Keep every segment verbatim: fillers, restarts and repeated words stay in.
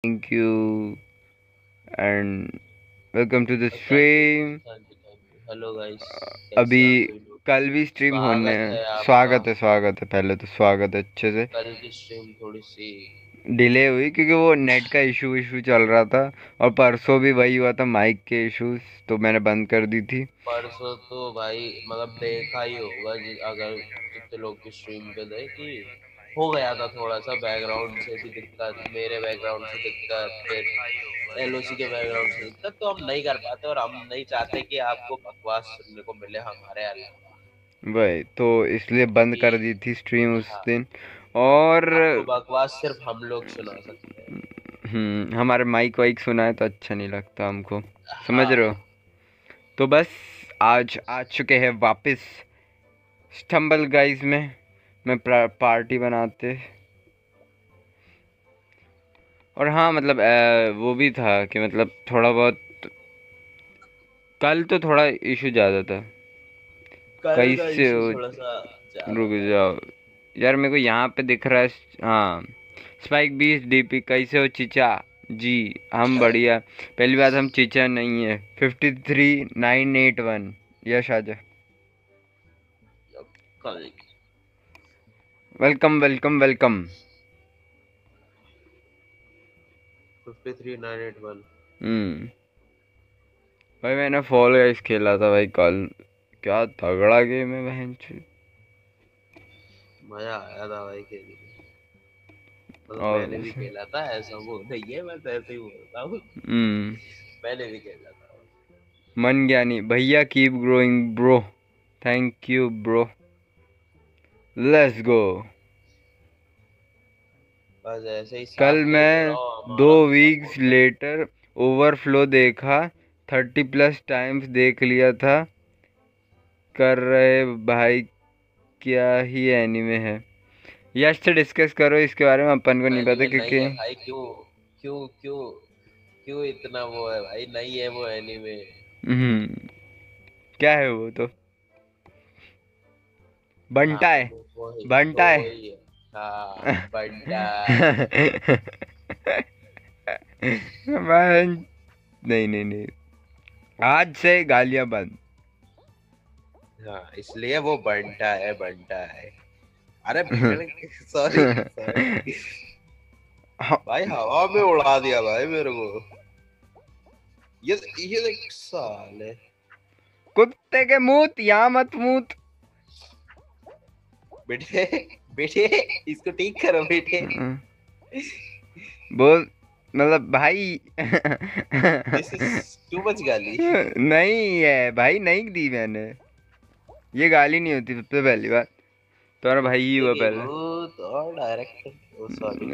Thank you and welcome to the thank you stream. Thank you thank you hello guys, अभी कैसे आप सभी लोग। कल भी स्ट्रीम होने स्वागत है आपका। स्वागत है स्वागत है पहले तो स्वागत है अच्छे से। कल की स्ट्रीम थोड़ी सी डिले हुई क्योंकि वो नेट का इशू इशू चल रहा था और परसों भी वही हुआ था, माइक के इश्यूज, तो मैंने बंद कर दी थी। परसों तो भाई मतलब देखा ही होगा जि- अगर जितने लोग की स्ट्रीम पे थे कि हो गया था थोड़ा सा बैकग्राउंड से भी दिक्कत, मेरे बैकग्राउंड से दिक्कत, फिर एलओसी के बैकग्राउंड से दिक्कत, तो हम नहीं कर पाते और हम नहीं चाहते कि आपको बकवास सुनने को मिले हमारे अलावा। वही तो इसलिए बंद कर कि दी थी स्ट्रीम उस हाँ, दिन। और आपको बकवास सिर्फ हम लोग सुना सकते हैं। हम्म हमारे माइक वाइक सुना है तो अच्छा नहीं लगता हमको, समझ रहे हो। हाँ, तो बस आज आ चुके हैं वापस स्टम्बल गाइज में मैं पार्टी बनाते। और हाँ मतलब अ, वो भी था कि मतलब थोड़ा बहुत कल तो थोड़ा इशू ज़्यादा था। कल का कैसे इशू हो? थोड़ा सा ज्यादा रुक था। जाओ यार, मेरे को यहाँ पे दिख रहा है। हाँ, स्पाइक बीस डीपी कैसे हो चीचा जी? हम बढ़िया। पहली बात, हम चीचा नहीं है। Fifty three nine eight one. Yash आजा। कल welcome welcome welcome. Fifty three nine eight one. हम्म भाई मैंने फॉल गाइस खेला था भाई कल। क्या तगड़ा गेम है बहन चो। मजा आया था भाई खेलने में। मतलब और मैंने भी खेला था, ऐसा वो नहीं है, मैं तो ऐसे ही बोलता हूँ। हम्म मैंने भी खेला था। मन ज्ञानी भैया, keep growing bro. Thank you bro. Let's go. बस ऐसे ही कल साथ देते मैं रहो, दो हमारा वीक्स सपोर्ट करते लेटर ओवरफ्लो देखा। थर्टी प्लस टाइम्स देख लिया था। कर रहे भाई, क्या ही एनीमे है। यश से डिस्कस करो इसके बारे में, अपन को रहो। नहीं पता एनीमे नहीं क्योंकि है भाई, क्यों क्यों क्यों क्यों इतना वो है भाई, नहीं है वो एनीमे। हम्म क्या है वो तो? बंटा हाँ, है। वो वही बंटा तो है। वही है। हाँ, बंटा है। बहन- नहीं नहीं नहीं, आज से गालियां बंद। हाँ, इसलिए वो बंटा है, बंटा है। अरे बिगड़ सॉरी सॉरी हाँ, भाई, हवा में उड़ा दिया भाई मेरे को। ये ये देख साले। कुत्ते के मूत यहाँ मत मूत। बेटे बेटे, इसको ठीक करो बेटे। बोल मतलब भाई। दिस इज टू मच गाली। नहीं है भाई, नहीं दी मैंने। ये गाली नहीं होती सबसे पहली बात। तुम्हारा भाई ही कुत्ते हुआ की पहले। भूत और डायरेक्टर, ओ सॉरी।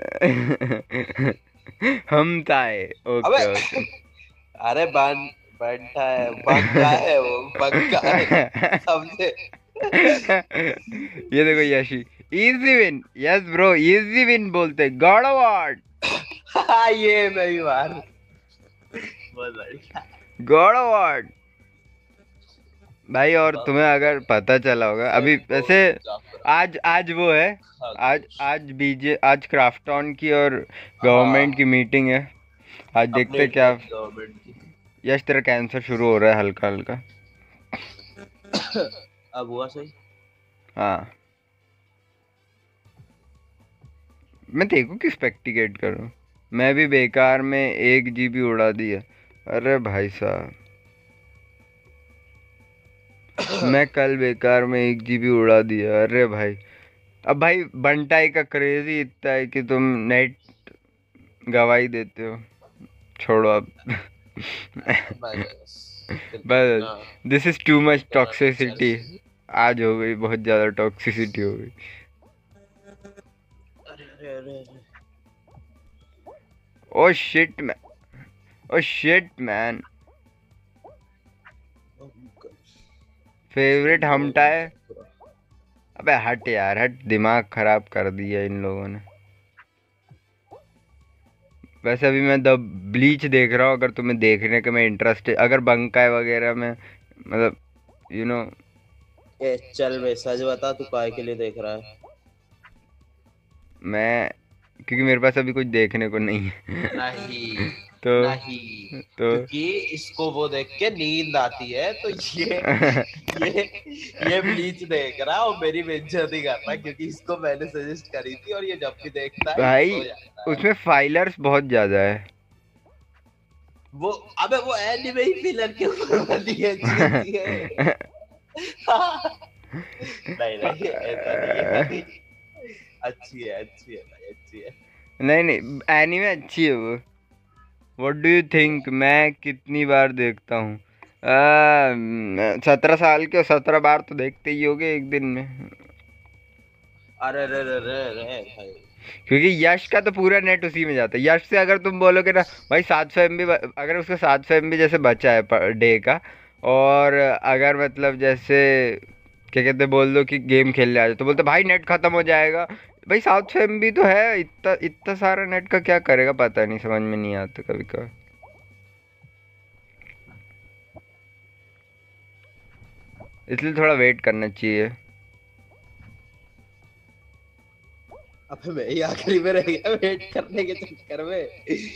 हम ताए। अबे ओके ओके। अरे बन बनता है, बंका है, वो बंका है, समझे। ये देखो Yashi. Easy win, yes bro, easy win बोलते गॉड अवार्ड। हाँ, ये मैं भी मार, बहुत बढ़िया। गॉड अवार्ड भाई। और तुम्हें अगर पता चला होगा अभी वैसे, सिंबल जाफरा आज आज वो है। आज खामोश। आज बीजे आज क्राफ्टॉन की और गवर्नमेंट हाँ, की मीटिंग है। आज देखते अपडेट क्या। करेंगे गवर्नमेंट की। यश तेरा कैंसर शुरू हो रहा है हल्का हल्का। अब हुआ सही। हाँ, मैं देखो कि स्पेक्टिकेट करूँ। मैं भी बेकार में एक जीबी उड़ा दिया। अरे भाई साहब, मैं कल बेकार में एक जीबी उड़ा दिया। अरे भाई, अब भाई बंटाई का क्रेज ही इतना है कि तुम नेट गवाही देते हो। छोड़ो अब। बस फिर बस, कितना दिस इज टू मच कितना टीचर। टॉक्सिसिटी। आज हो गई बहुत ज़्यादा टॉक्सिसिटी हो गई। अरे अरे अरे अरे। Oh shit man, oh shit man. Favourite हमटा सिंबल है। जाफरा। अबे हट यार हट, दिमाग खराब कर दिया इन लोगों ने। वैसे अभी मैं द ब्लीच देख रहा हूँ, अगर तुम्हें देखने का मैं इंटरेस्ट है, अगर बंकाई वगैरह में मतलब यू नो। ए चल बे, सच बता, तू काय के लिए देख रहा है। मैं क्योंकि मेरे पास अभी कुछ देखने को नहीं है। नहीं तो नहीं, तो क्योंकि इसको वो देख के नींद आती है, तो ये ये ये ब्लीच देख रहा और मेरी बेइज्जती कर रहा है, क्योंकि इसको मैंने सजेस्ट करी थी और ये जब भी देखता है ये भाई सो जाता है। उसमें फाइलर्स बहुत ज्यादा है। वो अबे वो एनिमे ही फिलर के ऊपर बनी है, अच्छी अच्छी है। नहीं नहीं ऐसा नहीं है भाई, अच्छी है अच्छी है भाई, अच्छी है। नहीं नहीं, एनीमे अच्छी है वो। व्हाट डू यू थिंक, मैं कितनी बार देखता हूँ? सत्रह साल के, सत्रह बार तो देखते ही होगे एक दिन में। अरे रे रे रे रे भाई, क्योंकि यश का तो पूरा नेट उसी में जाता है। यश से अगर तुम बोलोगे ना भाई सात सौ एम बी, अगर उसका सात सौ एम बी जैसे बचा है पर डे का, और अगर मतलब जैसे क्या कहते हैं, बोल दो कि गेम खेलने आ जाए, तो बोलते भाई नेट खत्म हो जाएगा। भाई सात सौ एम बी तो है, इतना इतना सारा नेट का क्या करेगा पता नहीं, समझ में नहीं आता कभी कभी। इसलिए थोड़ा वेट करना चाहिए। अबे मैं ही आखिरी में रह गया वेट करने के चक्कर में।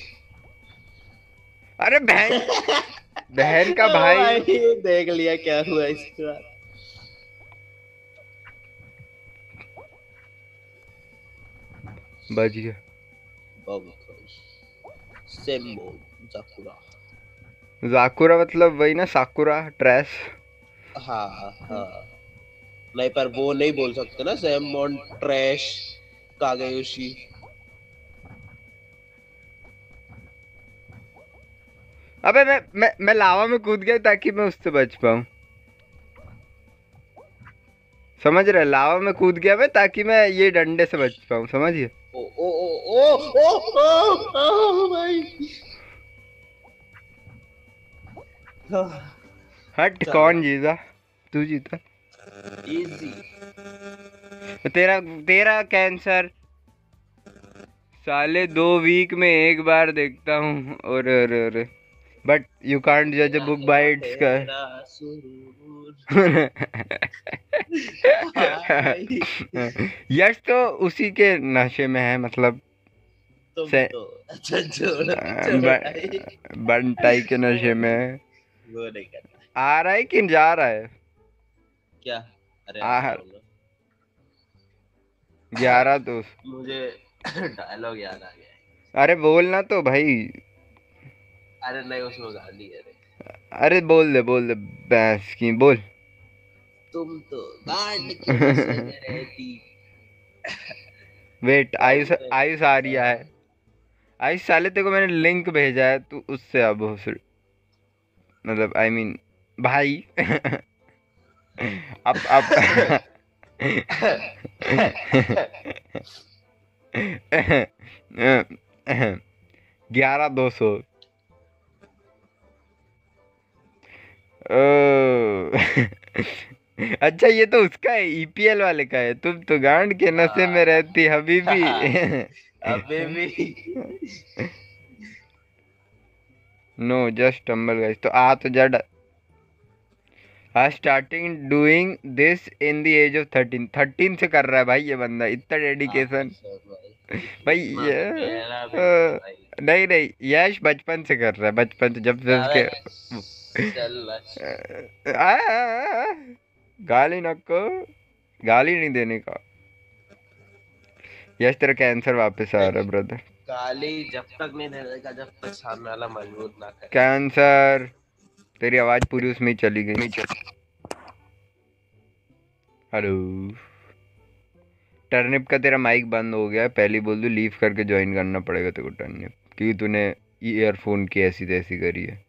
अरे बहन, बहन का ओ भाई। भाई देख लिया क्या हुआ इसके बाद। बच गया। सेम्बो जाकुरा। जाकुरा मतलब वही ना, साकुरा ट्रैश। हाँ हाँ, नहीं पर वो नहीं बोल सकते ना, सैमोन ट्रैश कागेयोशी। अबे मैं मैं मैं लावा में कूद गया ताकि मैं उससे बच पाऊं, समझ रहे? लावा में कूद गया मैं ताकि मैं ये डंडे से बच पाऊं, समझिए? ओ ओ ओ ओ ओ ओ ओ भाई। हट, चलो कौन जीता? तू जीता। इजी। तेरा तेरा कैंसर साले दो वीक में एक बार देखता हूँ। और अरे अरे, बट यू कांट जज अ बुक बाय इट्स का। तेरा सुरूर। भाई यश तो उसी के नशे में है, मतलब तुम से तो अच्छा छोड़ छोड़ भाई, ब, बंटाई के नशे में है। वो नहीं करना। आ रहा है कि जा रहा है? क्या? अरे आ आ रहा हूँ ना। ग्यारह तो। मुझे डायलॉग याद आ गया है। अरे बोलना तो भाई। अरे नहीं उसमें गाली है रे। अरे बोल दे बोल दे, भैंस की बोल। तुम तो गांड के नशे में रहती। वेट, बहुत आयुष बुरे आयुष आ रही है। आयुष साले तेरे को मैंने लिंक भेजा है, तू उससे अब हो फिर, मतलब आई I मीन mean, भाई। अब अब ग्यारह दो सौ। अच्छा ये तो उसका है, ई पी एल वाले का है। तुम तो गांड के नशे में रहती हबीबी। अबे भी नो जस्ट टम्बल गाइस, तो आ तो जड आज starting doing this in the age of thirteen. Thirteen से कर रहा है भाई ये बंदा, इतना डेडिकेशन। भाई इतना ये तो मेरा भी है अ, भाई। नहीं नहीं, यश बचपन से कर रहा है, बचपन से, जब से अबे उसके चल बस। आ, आ, आ, गाली नको, गाली नहीं देने का। यश तेरा कैंसर वापस आ रहा है ब्रदर। गाली जब तक नहीं देने का जब तक सामने वाला मजबूर ना करे। कैंसर, तेरी आवाज पूरी उसमें ही चली गई। हेलो। टर्निप का तेरा माइक बंद हो गया है, पहले बोल दो, लीव करके ज्वाइन करना पड़ेगा तेरे को टर्निप, क्योंकि तूने ईयरफोन की ऐसी तैसी करी है।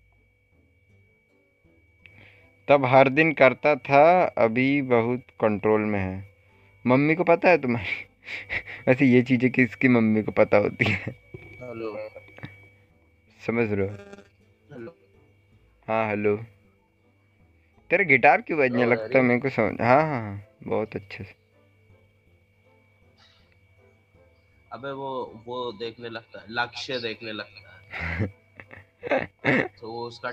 तब हर दिन करता था, अभी बहुत कंट्रोल में है। मम्मी को पता है तुम्हारी? वैसे ये चीज़ें किसकी मम्मी को पता होती है? हेलो समझ रहे हो? हेलो। हाँ हेलो। तेरा गिटार क्यों बजने आवाज आ लगता रही है है? मेरे को समझ, हाँ हाँ हाँ, बहुत अच्छे से। अबे वो वो देखने लगता है, लक्ष्य देखने लगता है, तो वो उसका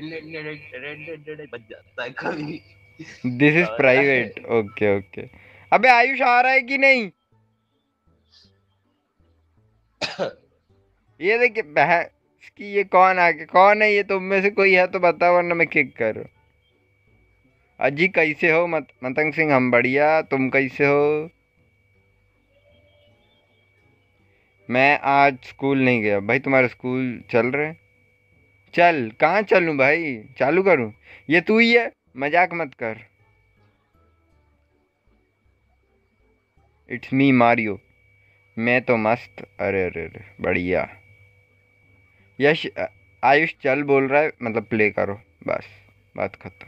बज जाता है कभी। दिस इज समझ रहा है? Private, okay okay. अबे आयुष आ रहा है कि नहीं? ये देखिए बहस की, ये कौन आ गया? कौन है ये? तुम में से कोई है तो बताओ वरना मैं किक करूँ। अजी कैसे हो? मत मतंग सिंह हम बढ़िया, तुम कैसे हो? मैं आज स्कूल नहीं गया भाई। तुम्हारा स्कूल चल रहे? चल, कहाँ चलूं भाई? चालू करूं? ये तू ही है, मजाक मत कर। It's me Mario. मैं तो मस्त। अरे अरे अरे बढ़िया। यश अ, आयुष चल बोल रहा है, मतलब प्ले करो, बस बात खत्म।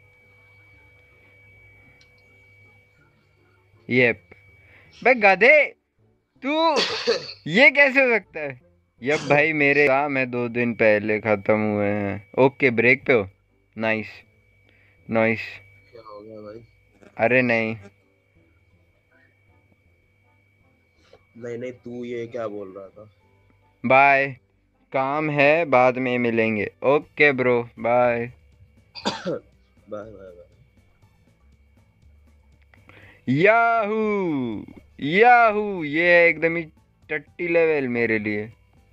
ये बे गधे, तू ये कैसे हो सकता है? यब भाई मेरे काम है दो दिन पहले खत्म हुए हैं। ओके ब्रेक पे हो? Nice nice. क्या हो गया भाई? अरे नहीं, नहीं नहीं, तू ये क्या बोल रहा था? बाय। काम है, बाद में मिलेंगे। Okay bro, bye. Bye bye bye. Yahoo yahoo, ये है एकदम ही टट्टी लेवल मेरे लिए।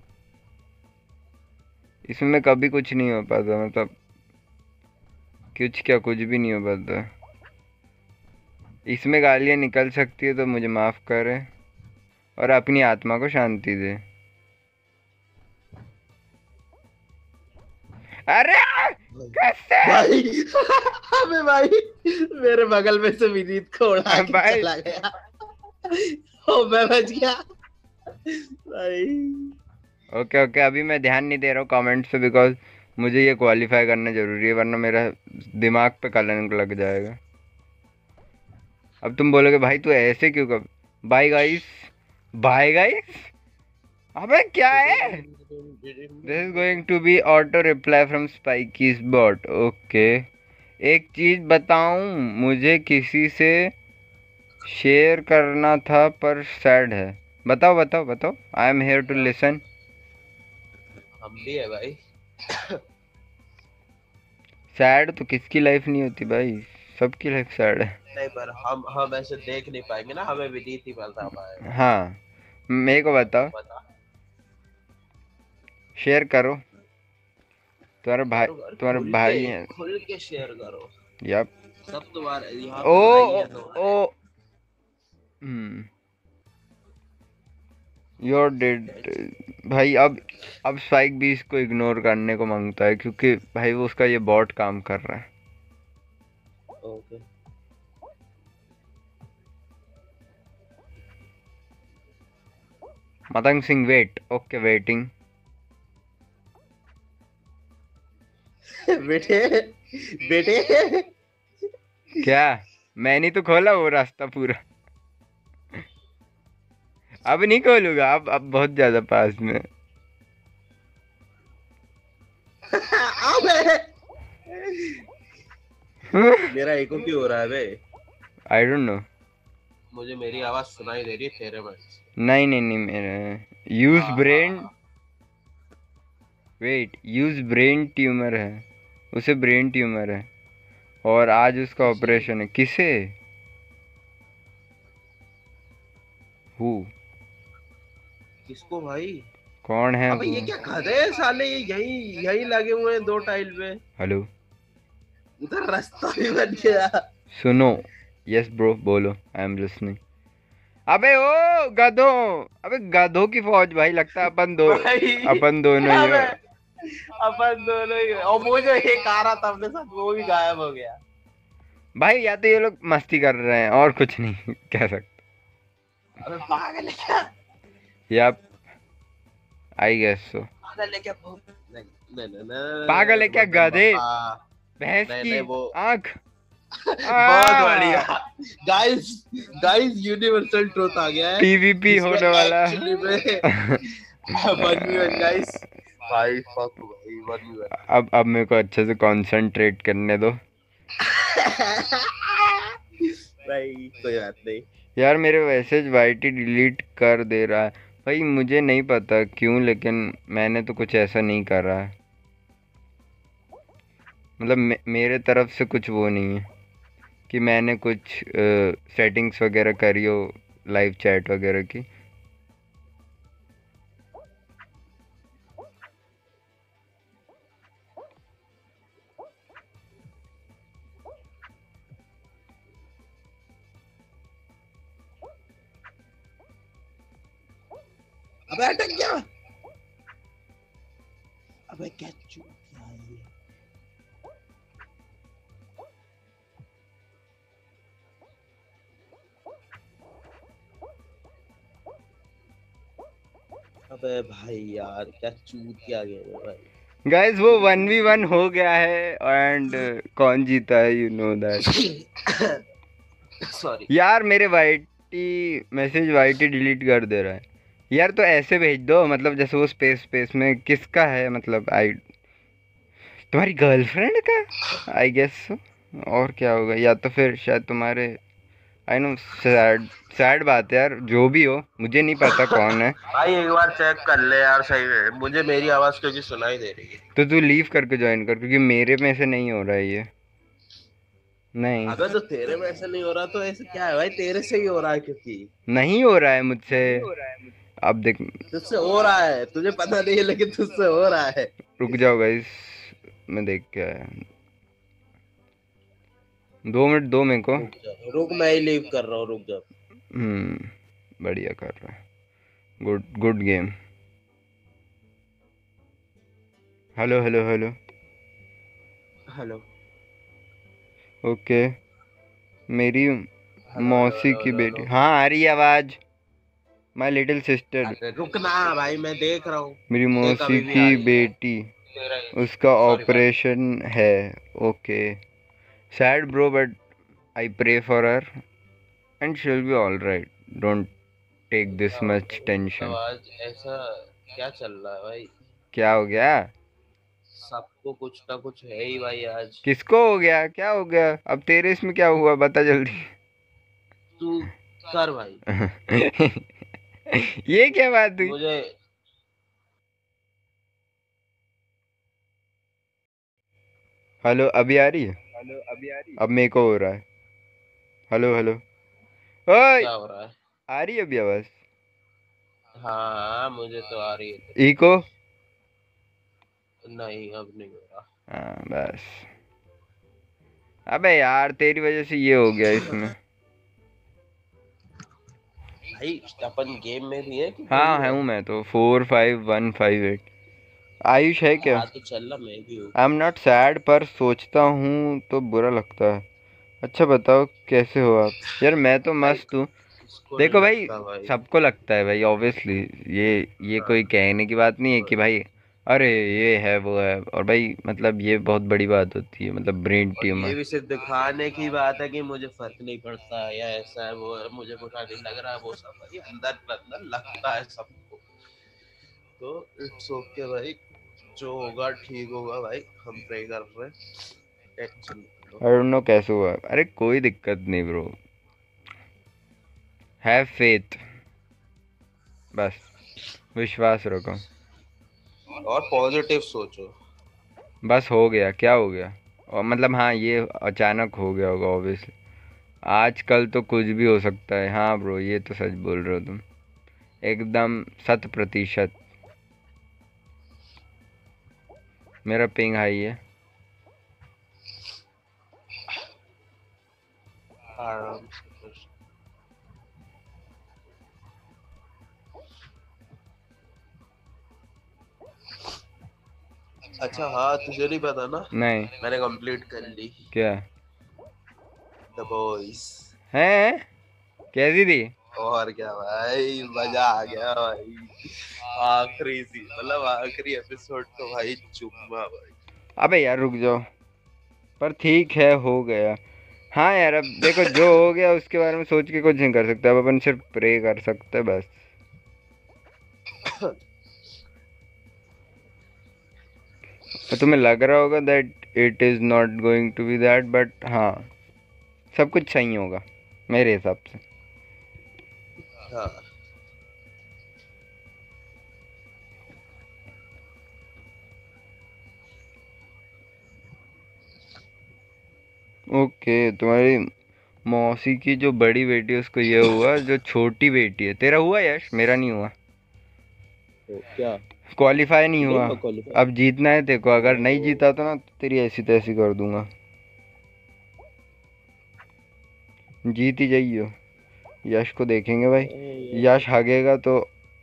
इसमें कभी कुछ नहीं हो पाता, मतलब कुछ क्या, कुछ भी नहीं हो पाता। इसमें गालियाँ निकल सकती है तो मुझे माफ़ करे और अपनी आत्मा को शांति दे। अरे कैसे? भाई अबे भाई, मेरे बगल में से विनीत को उड़ा के भाई चला गया। ओ मैं बच गया भाई। ओके ओके, अभी मैं ध्यान नहीं दे रहा हूँ कमेंट्स पे, बिकॉज मुझे ये क्वालिफाई करना ज़रूरी है, वरना मेरा दिमाग पे कलंक लग जाएगा। अब तुम बोलोगे भाई तू ऐसे क्यों कर? Bye guys, bye guys. अबे क्या है? This is going to be auto reply from Spikeys bot. Okay, एक चीज़ बताऊं, मुझे किसी से शेयर करना था पर सैड है। बताओ बताओ बताओ, I am here to listen. हम भी है भाई। सैड तो किसकी लाइफ नहीं होती भाई, सबकी लाइफ सैड है। नहीं पर हम हम ऐसे देख नहीं पाएंगे ना, हमें विनीत ही बता पाएगा। हाँ, मेरे को बताओ, बता। शेयर करो। तुम्हारा भाई, करो करो, तुम्हारे खुल के भाई है। खुल के शेयर करो। यप। सब तुम्हारे यहाँ ओ पे भाई ओ है तुम्हारे। Oh hmm your dad. भाई अब अब स्पाइक भी इसको इग्नोर करने को मांगता है, क्योंकि भाई वो उसका ये बॉट काम कर रहा है। Okay. Matang Singh wait. Okay waiting. बेटे बेटे। क्या? मैंने तो खोला वो रास्ता पूरा। अब नहीं खोलूंगा, अब अब बहुत ज्यादा पास में। अबे मेरा इको क्यों हो रहा है बे? आई डोंट नो। मुझे मेरी आवाज सुनाई दे रही है तेरे में से। नहीं नहीं नहीं, मेरा यूज हाँ ब्रेन। हाँ वेट, यूज ब्रेन ट्यूमर है, उसे ब्रेन ट्यूमर है और आज उसका किसे? ऑपरेशन है। किसे? हु? किसको भाई? कौन है अबे वो? ये क्या गधे हैं साले, ये यही यही लगे हुए हैं दो टाइल पे। हेलो, उधर रास्ता भी बन गया। सुनो। यस ब्रो, बोलो, आई एम लिसनिंग। अबे ओ गधों, अबे गधों की फौज भाई, लगता है अपन दो, भाई अपन दोनों ही हो। अबे अपन दोनों ही, और वो जो एक आ रहा था अपने साथ वो भी गायब हो गया। भाई या तो ये लोग मस्ती कर रहे हैं और कुछ नहीं कह सकते। अबे पागल है क्या? Yup, I guess so. पागल है क्या? नहीं नहीं नहीं नहीं, पागल है क्या गधे? हाँ, भैंस नहीं की नहीं वो आंख। बहुत बढ़िया। गाइस गाइस यूनिवर्सल ट्रुथ आ गया है। पीवीपी जिसमें होने वाला। एक्चुअली में वन वी वन गाइस। भाई फक भाई, वन वी वन। अब अब मेरे को अच्छे से कंसंट्रेट करने दो। भाई कोई बात नहीं। यार मेरे मैसेज वाईटी डिलीट कर दे रहा है भाई, मुझे नहीं पता क्यों, लेकिन मैंने तो कुछ ऐसा नहीं करा है। मतलब मे, मेरे तरफ से कुछ वो नहीं है कि मैंने कुछ सेटिंग्स वगैरह करी हो लाइव चैट वगैरह की। अबे अटक गया। अबे क्या चूतिया है ये। अबे भाई यार क्या चूतिया गेम है भाई। गाइस वो वन वी वन हो गया है एंड कौन जीता है यू नो दैट। सॉरी यार मेरे वाईटी मैसेज वाईटी डिलीट कर दे रहा है यार। तो ऐसे भेज दो मतलब जैसे वो स्पेस स्पेस में किसका है मतलब आई तुम्हारी गर्लफ्रेंड का आई गेस। और क्या होगा या तो फिर शायद तुम्हारे आई नो सैड सैड बात है यार जो भी हो मुझे नहीं पता कौन है। भाई एक बार चेक कर ले यार सही में मुझे मेरी आवाज क्योंकि सुनाई दे रही है। तो तू लीव करके ज्वाइन कर क्योंकि मेरे में से नहीं हो रहा है ये। नहीं अबे तो तेरे में ऐसा नहीं हो रहा तो ऐसे क्या है भाई तेरे से ही हो रहा है क्योंकि नहीं हो रहा है मुझसे। अब देख तुझसे हो रहा है तुझे पता नहीं है लेकिन तुझसे हो रहा है। रुक जाओ गाइस मैं देख के आया। दो मिनट दो मेरे को। रुक जा रुक मैं ही लीव कर रहा हूँ रुक जा। हम्म बढ़िया कर रहा है। Good good game. Hello hello hello. Hello okay मेरी हेलो हेलो मौसी हेलो की हेलो बेटी हेलो। हाँ आ रही है आवाज। माय लिटिल सिस्टर अरे रुक ना भाई मैं देख रहा हूँ। मेरी देख मौसी अभी भी आ की रही है। बेटी तेरा उसका सॉरी भाई। ऑपरेशन है। Okay sad bro but I pray for her and she will be all right. Don't take this क्या हो मच गया मतलब टेंशन। आज ऐसा क्या चल रहा है भाई। क्या हो गया सबको कुछ ना कुछ है ही भाई आज। किसको हो गया क्या हो गया अब तेरे इसमें क्या हुआ बता जल्दी। तू कर भाई। ये क्या बात हुई। मुझे हेलो अभी आ रही है। अब मेरे को हो रहा है। हेलो हेलो ओए क्या हो रहा है। आ रही है अभी आवाज। हाँ मुझे तो आ रही है इको तेरी। नहीं अब नहीं हो रहा। हाँ बस। अबे यार तेरी वजह से ये हो गया इसमें। भाई अपन गेम में भी है कि हाँ थोड़ी है है। हूँ मैं तो four five one five eight. Ayush है क्या। हाँ तो चल रहा मैं भी हूँ। आई एम नॉट सैड पर सोचता हूँ तो बुरा लगता है। अच्छा बताओ कैसे हो आप। यार मैं तो भाई मस्त हूँ। किसको नहीं देखो भाई लगता भाई। सबको लगता है भाई ऑब्वियसली। ये ये हाँ कोई कहने की बात नहीं है कि भाई अरे ये है वो है और भाई मतलब ये बहुत बड़ी बात होती है मतलब ब्रेन और ट्यूमर। ये भी सिर्फ दिखाने की बात है कि मुझे फर्क नहीं पड़ता या ऐसा है वो है मुझे बुरा नहीं लग रहा है वो सब भाई अंदर अंदर लगता है सबको। तो इट्स ओके भाई जो होगा ठीक होगा भाई हम प्रे कर रहे हैं टेंशन मत लो। आई डोंट नो कैसे हुआ अरे कोई दिक्कत नहीं ब्रो। हैव फेथ बस विश्वास रखो। और पॉजिटिव सोचो। बस हो गया क्या हो गया। और मतलब हाँ ये अचानक हो गया होगा ऑब्वियसली। आजकल तो कुछ भी हो सकता है हाँ ब्रो ये तो सच बोल रहे हो तुम एकदम शत प्रतिशत। मेरा पिंग हाई है। आराम से। अच्छा हाँ तुझे नहीं पता ना नहीं मैंने कंप्लीट कर ली क्या द बॉयज। है कैसी थी। और क्या भाई मजा आ गया भाई। आखिरी सी मतलब आखिरी एपिसोड तो भाई चुम्मा भाई। अबे यार रुक जाओ पर ठीक है हो गया। हाँ यार अब देखो जो हो गया उसके बारे में सोच के कुछ नहीं कर सकते अब अपन सिर्फ प्रे कर सकते हैं बस। और तुम्हें लग रहा होगा that it is not going to be that but हाँ सब कुछ सही होगा मेरे हिसाब से। हाँ ओके तुम्हारी मौसी की जो बड़ी बेटी है उसको ये हुआ जो छोटी बेटी है तेरा हुआ यश मेरा नहीं हुआ। तो क्या क्वालिफाई नहीं नहीं हुआ। हुआ क्वालिफाई। अब जीतना है तेरे को अगर नहीं ओहो जीता तो ना तो तेरी ऐसी तैसी कर दूंगा। जीत ही जाइयो। यश को देखेंगे भाई। ए, यश हगेगा तो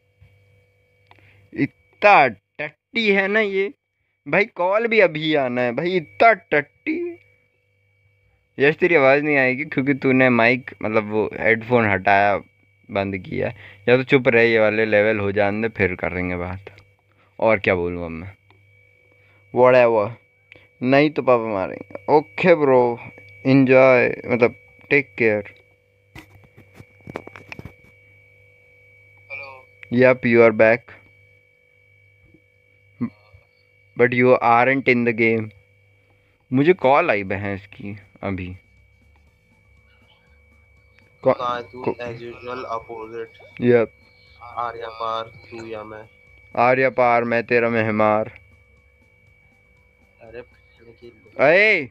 इतना टट्टी है ना ये भाई, कॉल भी अभी आना है भाई, इतना टट्टी। यश तेरी आवाज़ नहीं आएगी क्योंकि तूने माइक मतलब वो हेडफोन हटाया, बंद किया। या तो चुप रहे, ये वाले लेवल हो जाने दे फिर करेंगे बात। और क्या बोलूँ अब मैं, व्हाटएवर। नहीं तो पापा मारेंगे। ओके ब्रो, एंजॉय, मतलब take care. Yup, you are back but you aren't in the game. मुझे कॉल आई भैंस की अभी। कहाँ है तू? As usual opposite. Yup, Arya पार तू या मैं? आर्या पार, मैं तेरा मेहमार। अरे अरे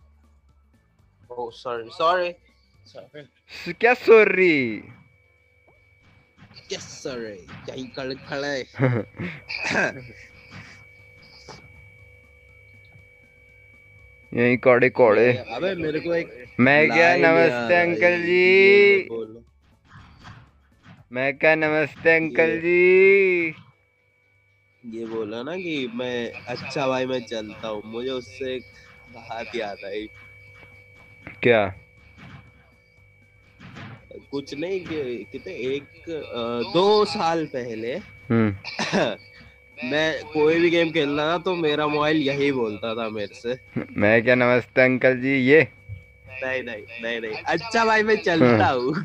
ओ सॉरी सॉरी स- क्या सॉरी? यस सॉरी, यही कल खड़े। यही कोड़े कोड़े। अबे मेरे को एक मैं क्या, लाइन याद नमस्ते आई, अंकल बोल जी। बोल। मैं क्या, नमस्ते अंकल ये जी। ये बोला ना कि मैं अच्छा भाई मैं चलता हूँ, मुझे उससे एक बात याद आई। क्या? कुछ नहीं कि कितने एक अ, दो साल पहले हम्म। मैं कोई भी गेम खेलना ना तो मेरा मोबाइल यही बोलता था मेरे से। मैं क्या, नमस्ते अंकल जी, ये। नहीं नहीं नहीं नहीं, अच्छा भाई मैं हाँ। चलता हूँ।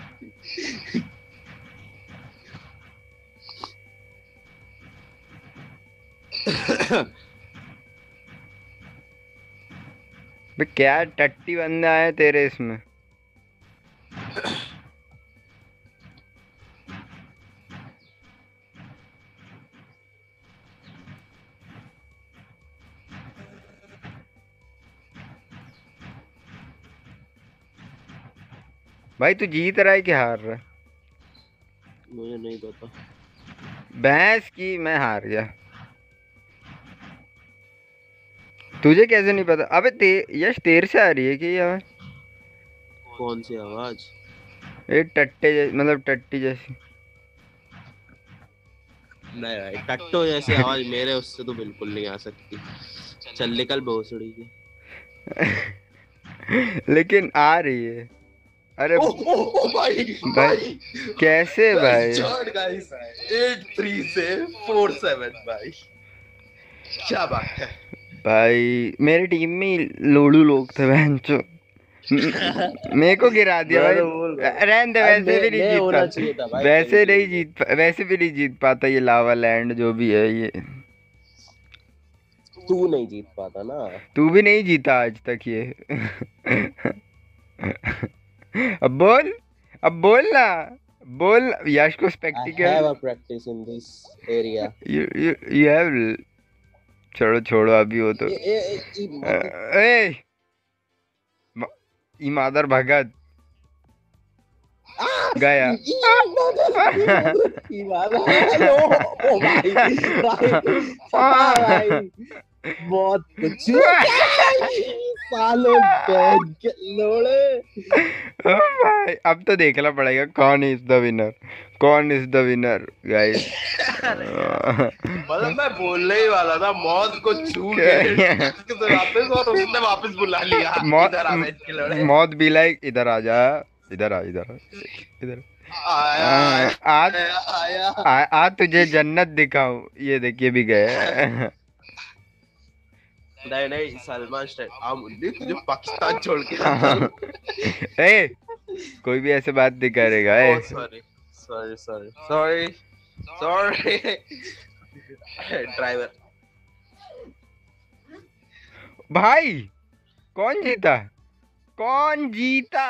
बे क्या टट्टी बंदे आए तेरे इसमें। भाई तू जीत रहा है कि हार रहा है? मुझे नहीं पता। भैंस की, मैं हार गया। तुझे कैसे नहीं पता? अबे ते यश तेर से आ रही है कि ये आवाज? कौन सी आवाज? एक टट्टे जैसी, मतलब टट्टी जैसी। नहीं भाई, टट्टो जैसी आवाज मेरे उससे तो बिल्कुल नहीं आ सकती। चल निकल भोसड़ी की। लेकिन आ रही है। अरे ओ, ओ, ओ भाई भाई, भाई कैसे भाई? गाइस एट थ्री से फोर सेवन भाई, क्या बात है भाई मेरी टीम में लोड़ू लोग थे बहनचो। मेरे को गिरा दिया मैं भाई। तो बोल रहा हूँ। रहने दे, भाई वैसे मैं भी नहीं मैं जीत होना चाहिए था पाता, भाई तेरी वैसे नहीं टीम में। जीत पा, वैसे भी नहीं जीत पाता ये लावा लैंड जो भी है ये। तू नहीं जीत पाता ना। तू भी नहीं जीता आज तक ये। अब बोल, अब बोल ना, बोल। यश को I spectacle. have a practice in this area. You you you have. छोड़ो छोड़ो अभी हो तो। ए, ए, ए, ई मत- ए म- ई मादर भगत आ, गया। ई मदर, ई मदर, ई मदर, हेलो, ओ भाई, भाई, हाँ भाई, बहुत कुछ साले बैग के लोड़े। ओ भाई, अब तो देखना पड़ेगा कौन इज द विनर, कौन इज द विनर गाइस। मतलब मैं बोलने ही वाला था, मौत को छू के तो वापस, और उसने वापस बुला लिया। इधर आ बैग के लोड़े। मौत भी लाइक, इधर आ जा, इधर आ, इधर आ, इधर आया आ, आज आया आया। आ, आज तुझे जन्नत दिखाऊं। ये देखिए भी गए। नहीं नहीं, सलमान स्टेट आ मुन्नी, तुझे पाकिस्तान छोड़ के आता हूँ। ए, कोई भी ऐसे बात नहीं करेगा। ए sorry sorry sorry sorry sorry driver. भाई कौन जीता, कौन जीता?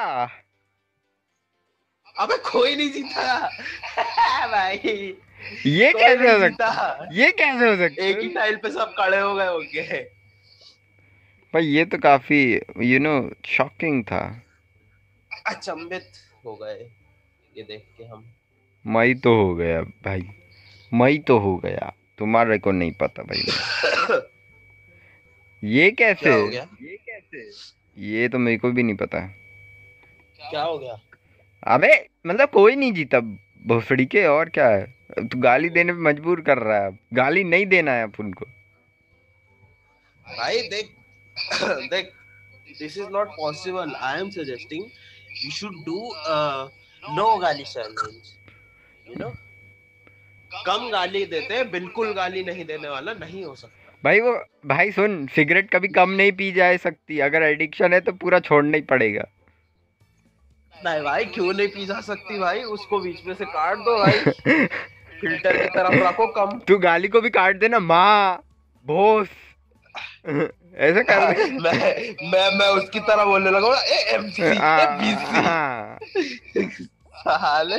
अबे कोई नहीं जीता भाई, ये कोई कैसे नहीं हो जीता। सकता, ये कैसे हो सकता एक ही है? टाइल पे सब खड़े हो गए होंगे। भाई ये तो काफी यू नो शॉकिंग था। अचंभित हो गए ये देख के हम। मई तो हो गया भाई, मई तो हो गया, तुम्हारे को नहीं पता भाई। ये कैसे? क्या हो गया? ये तो मेरे को भी नहीं पता। क्या हो गया? अबे मतलब कोई नहीं जीता भोसड़ी के, और क्या है। तो गाली देने पे मजबूर कर रहा है, अब गाली नहीं देना है अपन को। भाई देख देख, this is not possible. I am suggesting you should do uh, no गाली challenge. You know, कम गाली देते हैं, बिल्कुल गाली नहीं देने वाला नहीं हो सकता। भाई वो भाई सुन, सिगरेट कभी कम नहीं पी जा सकती, अगर एडिक्शन है तो पूरा छोड़ना ही पड़ेगा। नहीं भाई, क्यों नहीं पी जा सकती भाई, उसको बीच में से काट दो भाई, फिल्टर की तरफ रखो कम। तू गाली को भी काट देना, माँ भोस ऐसा कर दे। मैं मैं मैं उसकी तरह बोलने लगा, ए एमसी ए बीसी साले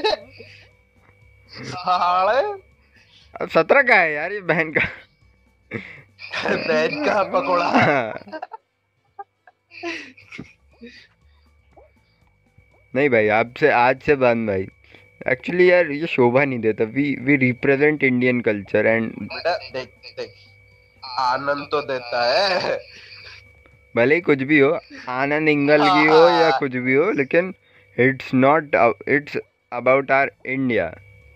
साले। अब सत्रह का है यार ये बहन का बहन का पकोड़ा। नहीं भाई, आपसे आज से बंद भाई। एक्चुअली यार ये शोभा नहीं देता। We we represent Indian culture and देख देख, आनंद तो देता है, भले ही कुछ भी हो, आनंद इंगल की हो या कुछ भी हो, लेकिन it's not, it's about our India.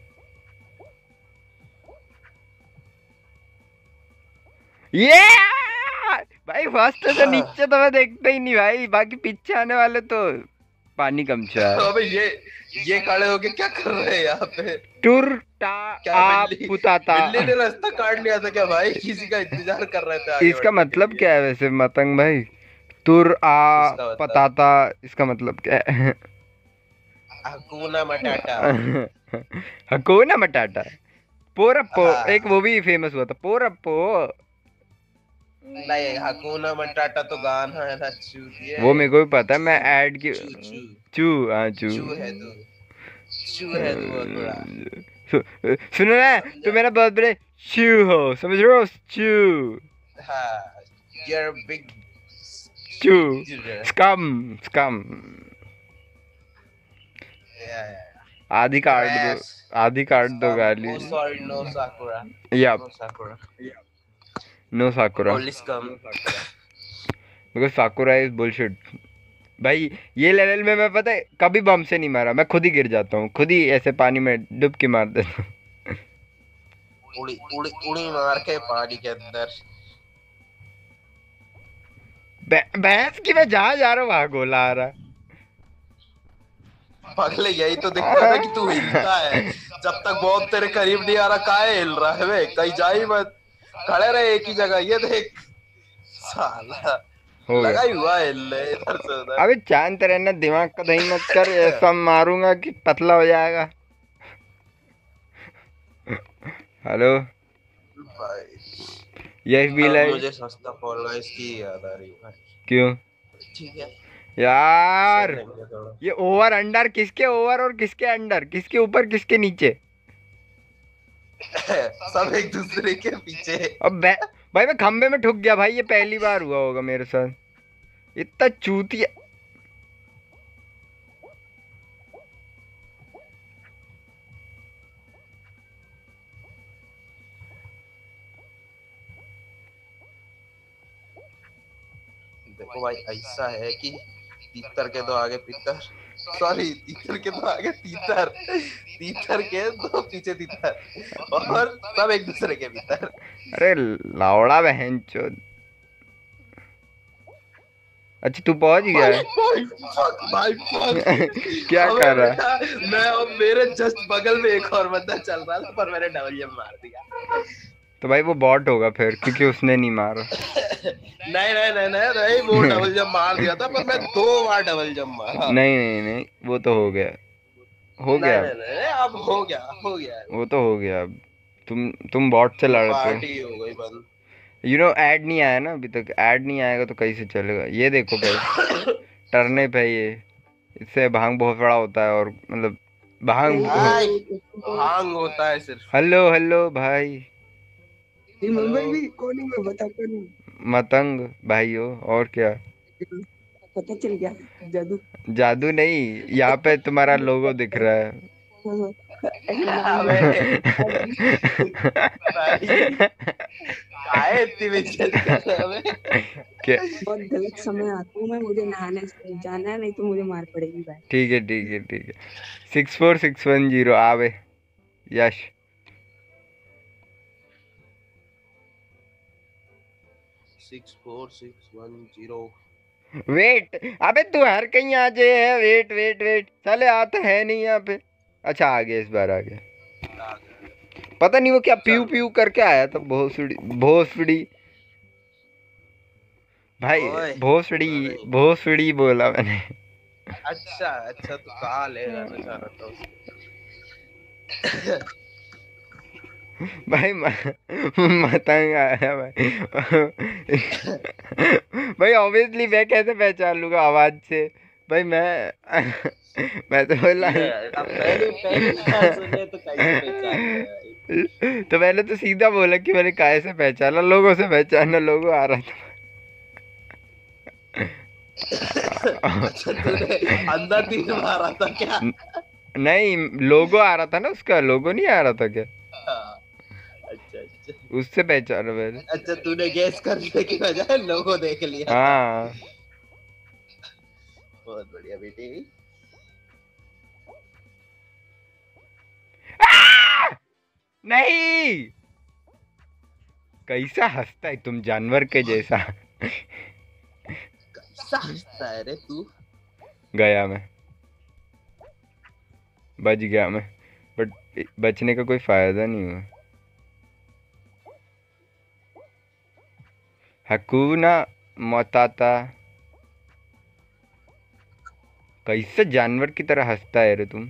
ये भाई फर्स्ट से नीचे तो मैं देखता ही नहीं भाई, बाकी पीछे आने वाले तो पानी कमचा है। अबे ये ये खड़े होके क्या कर रहे हैं यहाँ पे? टुर टा आ पुताता। बिल्ली ने रास्ता काट लिया था क्या भाई? किसी का इंतजार कर रहे थे आगे। इसका मतलब क्या है वैसे मतंग भाई? तुर आ पताता इसका मतलब क्या है? हकूना मटाटा। हकूना मटाटा। पोरप्पो, एक वो भी फेमस हुआ था, पोरप्पो। नहीं, हकूना मटाटा तो गाना है ना, चूतिए। वो मेरे को भी पता है, मैं ऐड की चू चू चू हाँ चू चू है तू, चू है तू थोड़ा। सुनो ना, तो मेरा बहुत बड़े चू हो, समझ रहे हो? चू हाँ, you're big चू स्कम स्कम। आधी काट दो, आधी काट दो गाली। Oh sorry, no Sakura. Yep. No Sakura. No Sakura, Only scum. Because Sakura is bullshit. भाई ये लेवल में मैं पता है कभी बम से नहीं मारा, मैं खुद ही गिर जाता हूँ, खुद ही ऐसे पानी में डुबकी मार देता हूँ। उड़ी उड़ी उड़ी मार के पानी के अंदर। भैंस की मैं जहाँ जा रहा हूँ वहाँ गोला आ रहा। पगले यही तो दिक्कत है कि तू हिलता है, जब तक बॉम्ब तेरे करीब नहीं आ रहा काहे हिल रहा है बे? कहीं जा ही मत, खड़े रहे एक ही जगह। ये देख साला लगा ही हुआ हिलने इधर से उधर। अबे चांद रहना, दिमाग का दही मत कर, ऐसा मारूंगा कि पतला हो जाएगा। हेलो भाई, यस बी लाइक। मुझे सस्ता फॉल गाइस की याद आ रही है। क्यों ठीक है यार, ये ओवर अंडर किसके ओवर और किसके अंडर, किसके ऊपर किसके नीचे? सब एक दूसरे के पीछे। अब भाई मैं खंबे में ठुक गया भाई, ये पहली बार हुआ होगा मेरे साथ। इतना चूतिया। देखो भाई, ऐसा है कि तीतर के दो आगे पितर, सॉरी तीतर के दो आगे तीतर, तीतर के दो पीछे तीतर, और सब एक दूसरे के भीतर। अरे लावड़ा बहन चोद। अच्छा तू पहुंच गया है? भाई फक, भाई फक। क्या कर रहा है? मैं अब मेरे जस्ट बगल में एक और बंदा चल रहा था, पर मैंने डबल जंप मार दिया। तो भाई वो बॉट होगा फिर, क्योंकि उसने नहीं मारा। नहीं नहीं नहीं नहीं नहीं, वो डबल जंप मार दिया था, पर मैं दो बार डबल जंप मारा। नहीं नहीं नहीं, वो तो हो गया, हो गया। नहीं नहीं नहीं, अब हो गया, हो गया। वो तो हो गया। अब तुम तुम बॉट से लड़ रहे थे। पार्टी हो गई बंद। यू नो ऐड नहीं आया ना अभी तक, ऐड नहीं आएगा तो कैसे चलेगा? ये देखो भाई टर्ने पे ये, इससे भांग बहुत बड़ा होता है, और मतलब भांग भांग होता है सिर्फ। हेलो हेलो भाई, भी कौन मैं बता करूं? मतंग भाई हो, और क्या? पता चल गया जादू। जादू नहीं, यहाँ पे तुम्हारा लोगो दिख रहा है। बहुत गलत समय आता हूँ मैं, मुझे नहाने जाना है, नहीं तो मुझे मार पड़ेगी भाई। ठीक है ठीक है ठीक है। Six four six one zero आवे Yash. Six four six one zero. Wait, अबे तू हर कहीं आ जाए है। वेट वेट वेट, साले आता है नहीं यहाँ पे। अच्छा आ गया, इस बार आ गया। पता नहीं वो क्या पीयू पीयू करके आया था। भोसड़ी भोसड़ी भाई, ओए भोसड़ी सुना नहीं। भोसड़ी बोला मैंने। अच्छा अच्छा, तू कहा लेगा ना चाह रहा था उसको। भाई मतंग आया भाई। भाई ऑब्वियसली मैं कैसे पहचान लूंगा आवाज से। भाई मैं मैं तो बोला। ले अब पहली पहली बार सुने तो कैसे पहचान ले भाई। तो मैंने तो सीधा बोला कि मैंने कैसे पहचाना, लोगों से पहचाना, लोगों आ रहा था। अच्छा तूने अंधा तीर मारा था क्या? नहीं, लोगो आ रहा था ना, उसका लोगो नहीं आ रहा था क्या? हाँ, अच्छा अच्छा उससे पहचाना मैंने। अच्छा, तूने गैस करने की बजाय लोगो देख लिया था। हाँ बहुत बढ़िया बेटी। नहीं, कैसा हंसता है तुम, जानवर के जैसा। कैसा हंसता है रे तू। गया मैं, बच गया मैं, बट बचने का कोई फायदा नहीं हुआ। हकूना मोताता, कैसे जानवर की तरह हंसता है रे तुम।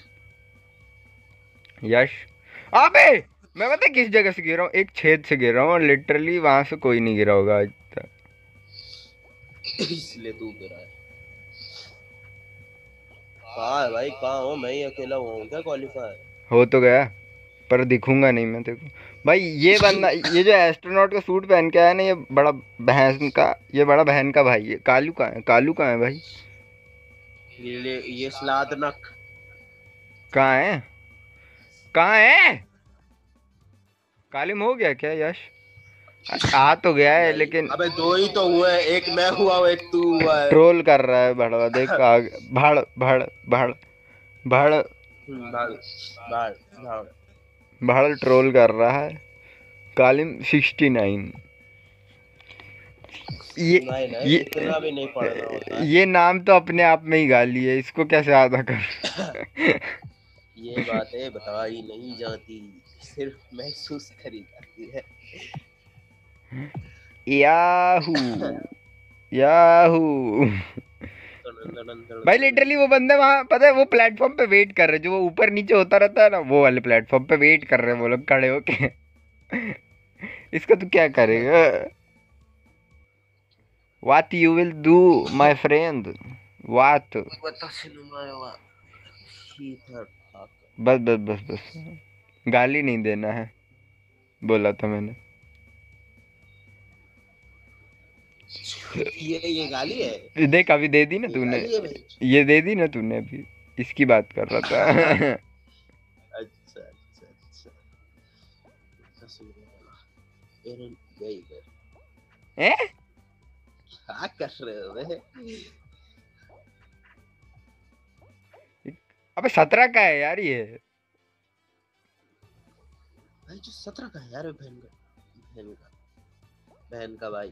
यश, अबे मैं पता है किस जगह से गिरा हूँ, एक छेद से गिरा हूँ और लिटरली वहां से कोई नहीं गिरा होगा आज तक। इसलिए तू गिरा है। कहाँ है भाई, कहाँ हो? मैं ही अकेला हुआ हूँ क्या क्वालिफाई? हो तो गया, पर दिखूंगा नहीं मैं तेको। भाई ये बंदा, ये जो एस्ट्रोनॉट का सूट पहन के आया ना, ये बड़ा बहन का, ये बड़ा बहन का भाई है। कालू कहाँ है, कालू कहाँ है भाई? ये ये स्लादनक कहाँ है, कहाँ है? कालिम हो गया क्या यश? आ तो गया है नहीं। लेकिन अबे दो ही तो हुए, एक मैं हुआ हूँ, एक तू हुआ है। ट्रोल कर रहा है भड़वा, देख आगे भड़ भड़ भड़ भड़ हम्म, भाड़ भाड़ भाड़। भड़ ट्रोल कर रहा है। कालिम सिक्सटी नाइन, ये नहीं नहीं, ये इतना भी नहीं पढ़ना होता है। ये नाम तो अपने आप में ही गाली है, इसको कैसे अदा कर। ये बातें बताई नहीं जाती, सिर्फ महसूस करी जाती है। Yahoo Yahoo. भाई लिटरली वो बंदे वहां, पता है वो प्लेटफॉर्म पे वेट कर रहे, जो वो ऊपर नीचे होता रहता है ना, वो वाले प्लेटफॉर्म पे वेट कर रहे हैं वो लोग खड़े होके। इसका तू क्या करेगा? What you will do my friend? What? बस बस बस बस, गाली नहीं देना है, बोला था मैंने। ये ये गाली है? देख अभी दे दी ना ये तूने, गाली है भाई? ये दे दी ना तूने, अभी इसकी बात कर रहा था। अच्छा अच्छा अच्छा। अच्छा सुन रहा। एरन गई इधर। हैं? क्या कर रहे हो बे? अबे सत्रह का है यार ये। भाई जो सत्रह का है यार, बहन का बहन का बहन का भाई।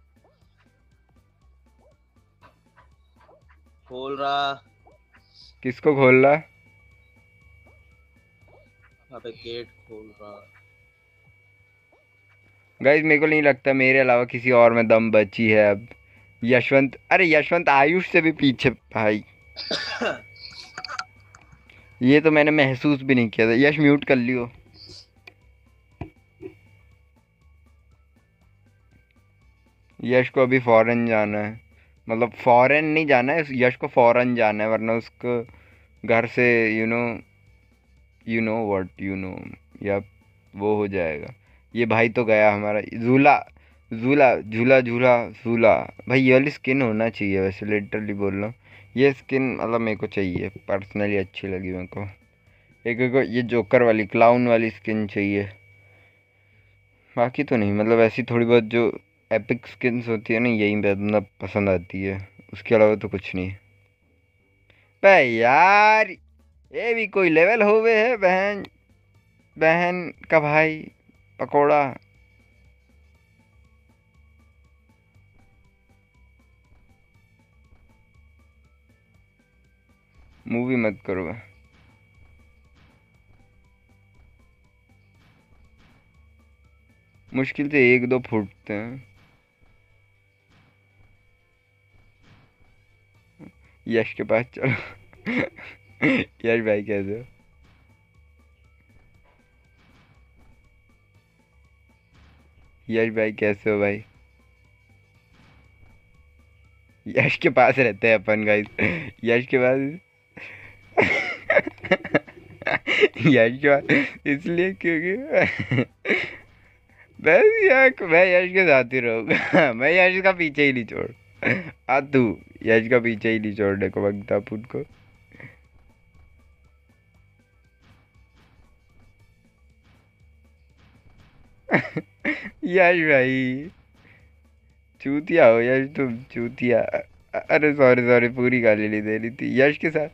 खोल रहा। किसको खोल रहा? अबे गेट खोल रहा। गाइस मेरे को नहीं लगता मेरे अलावा किसी और में दम बची है अब। यशवंत, अरे यशवंत आयुष से भी पीछे भाई। ये तो मैंने महसूस भी नहीं किया था। यश म्यूट कर लियो। यश को अभी फॉरेन जाना है, मतलब फॉरेन नहीं जाना है, यश को फॉरेन जाना है, वरना उसको घर से you know you know what you know या वो हो जाएगा। ये भाई तो गया हमारा झूला झूला झूला झूला झूला। भाई ये वाली स्किन होना चाहिए वैसे, लिटरली बोल रहा हूँ। ये स्किन मतलब मेरे को चाहिए पर्सनली, अच्छी लगी मेरे को। एक एक ये जोकर वाली क्लाउन वाली स्किन चाहिए, बाकी तो नहीं। मतलब ऐसी थोड़ी बहुत जो एपिक स्किन्स होती है ना, यही मतलब पसंद आती है, उसके अलावा तो कुछ नहीं। बे यार ये भी कोई लेवल हो गए है, बहन बहन का भाई पकोड़ा। मूवी मत करो बे। मुश्किल से एक दो फूटते हैं। यश के पास चलो। यश भाई कैसे हो? यश भाई कैसे हो भाई? यश के पास रहते हैं अपन गाइस। यश के पास यश के पास इसलिए क्योंकि बस यार मैं यश के साथ ही रहूंगा। मैं यश का पीछे ही नहीं छोड़। आ तू यश का पीछे ही नहीं छोड़ने को मांगता अपन को। यश भाई चूतिया हो यश, तुम चूतिया। अरे सॉरी सॉरी, पूरी गाली नहीं दे रही थी यश के साथ।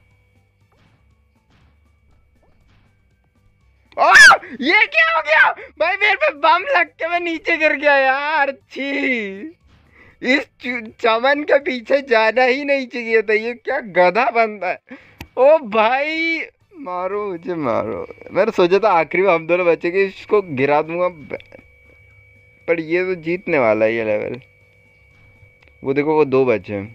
आ, ये क्या हो गया भाई? मेरे पे बम लग के मैं नीचे गिर गया यार। छी, इस चमन के पीछे जाना ही नहीं चाहिए था। ये क्या गधा बंदा है। ओ भाई मारो मुझे, मारो। मैंने सोचा था आखिरी में हम दोनों बचेंगे, इसको गिरा दूंगा, पर ये तो जीतने वाला है ये लेवल। वो देखो वो दो बचे हैं।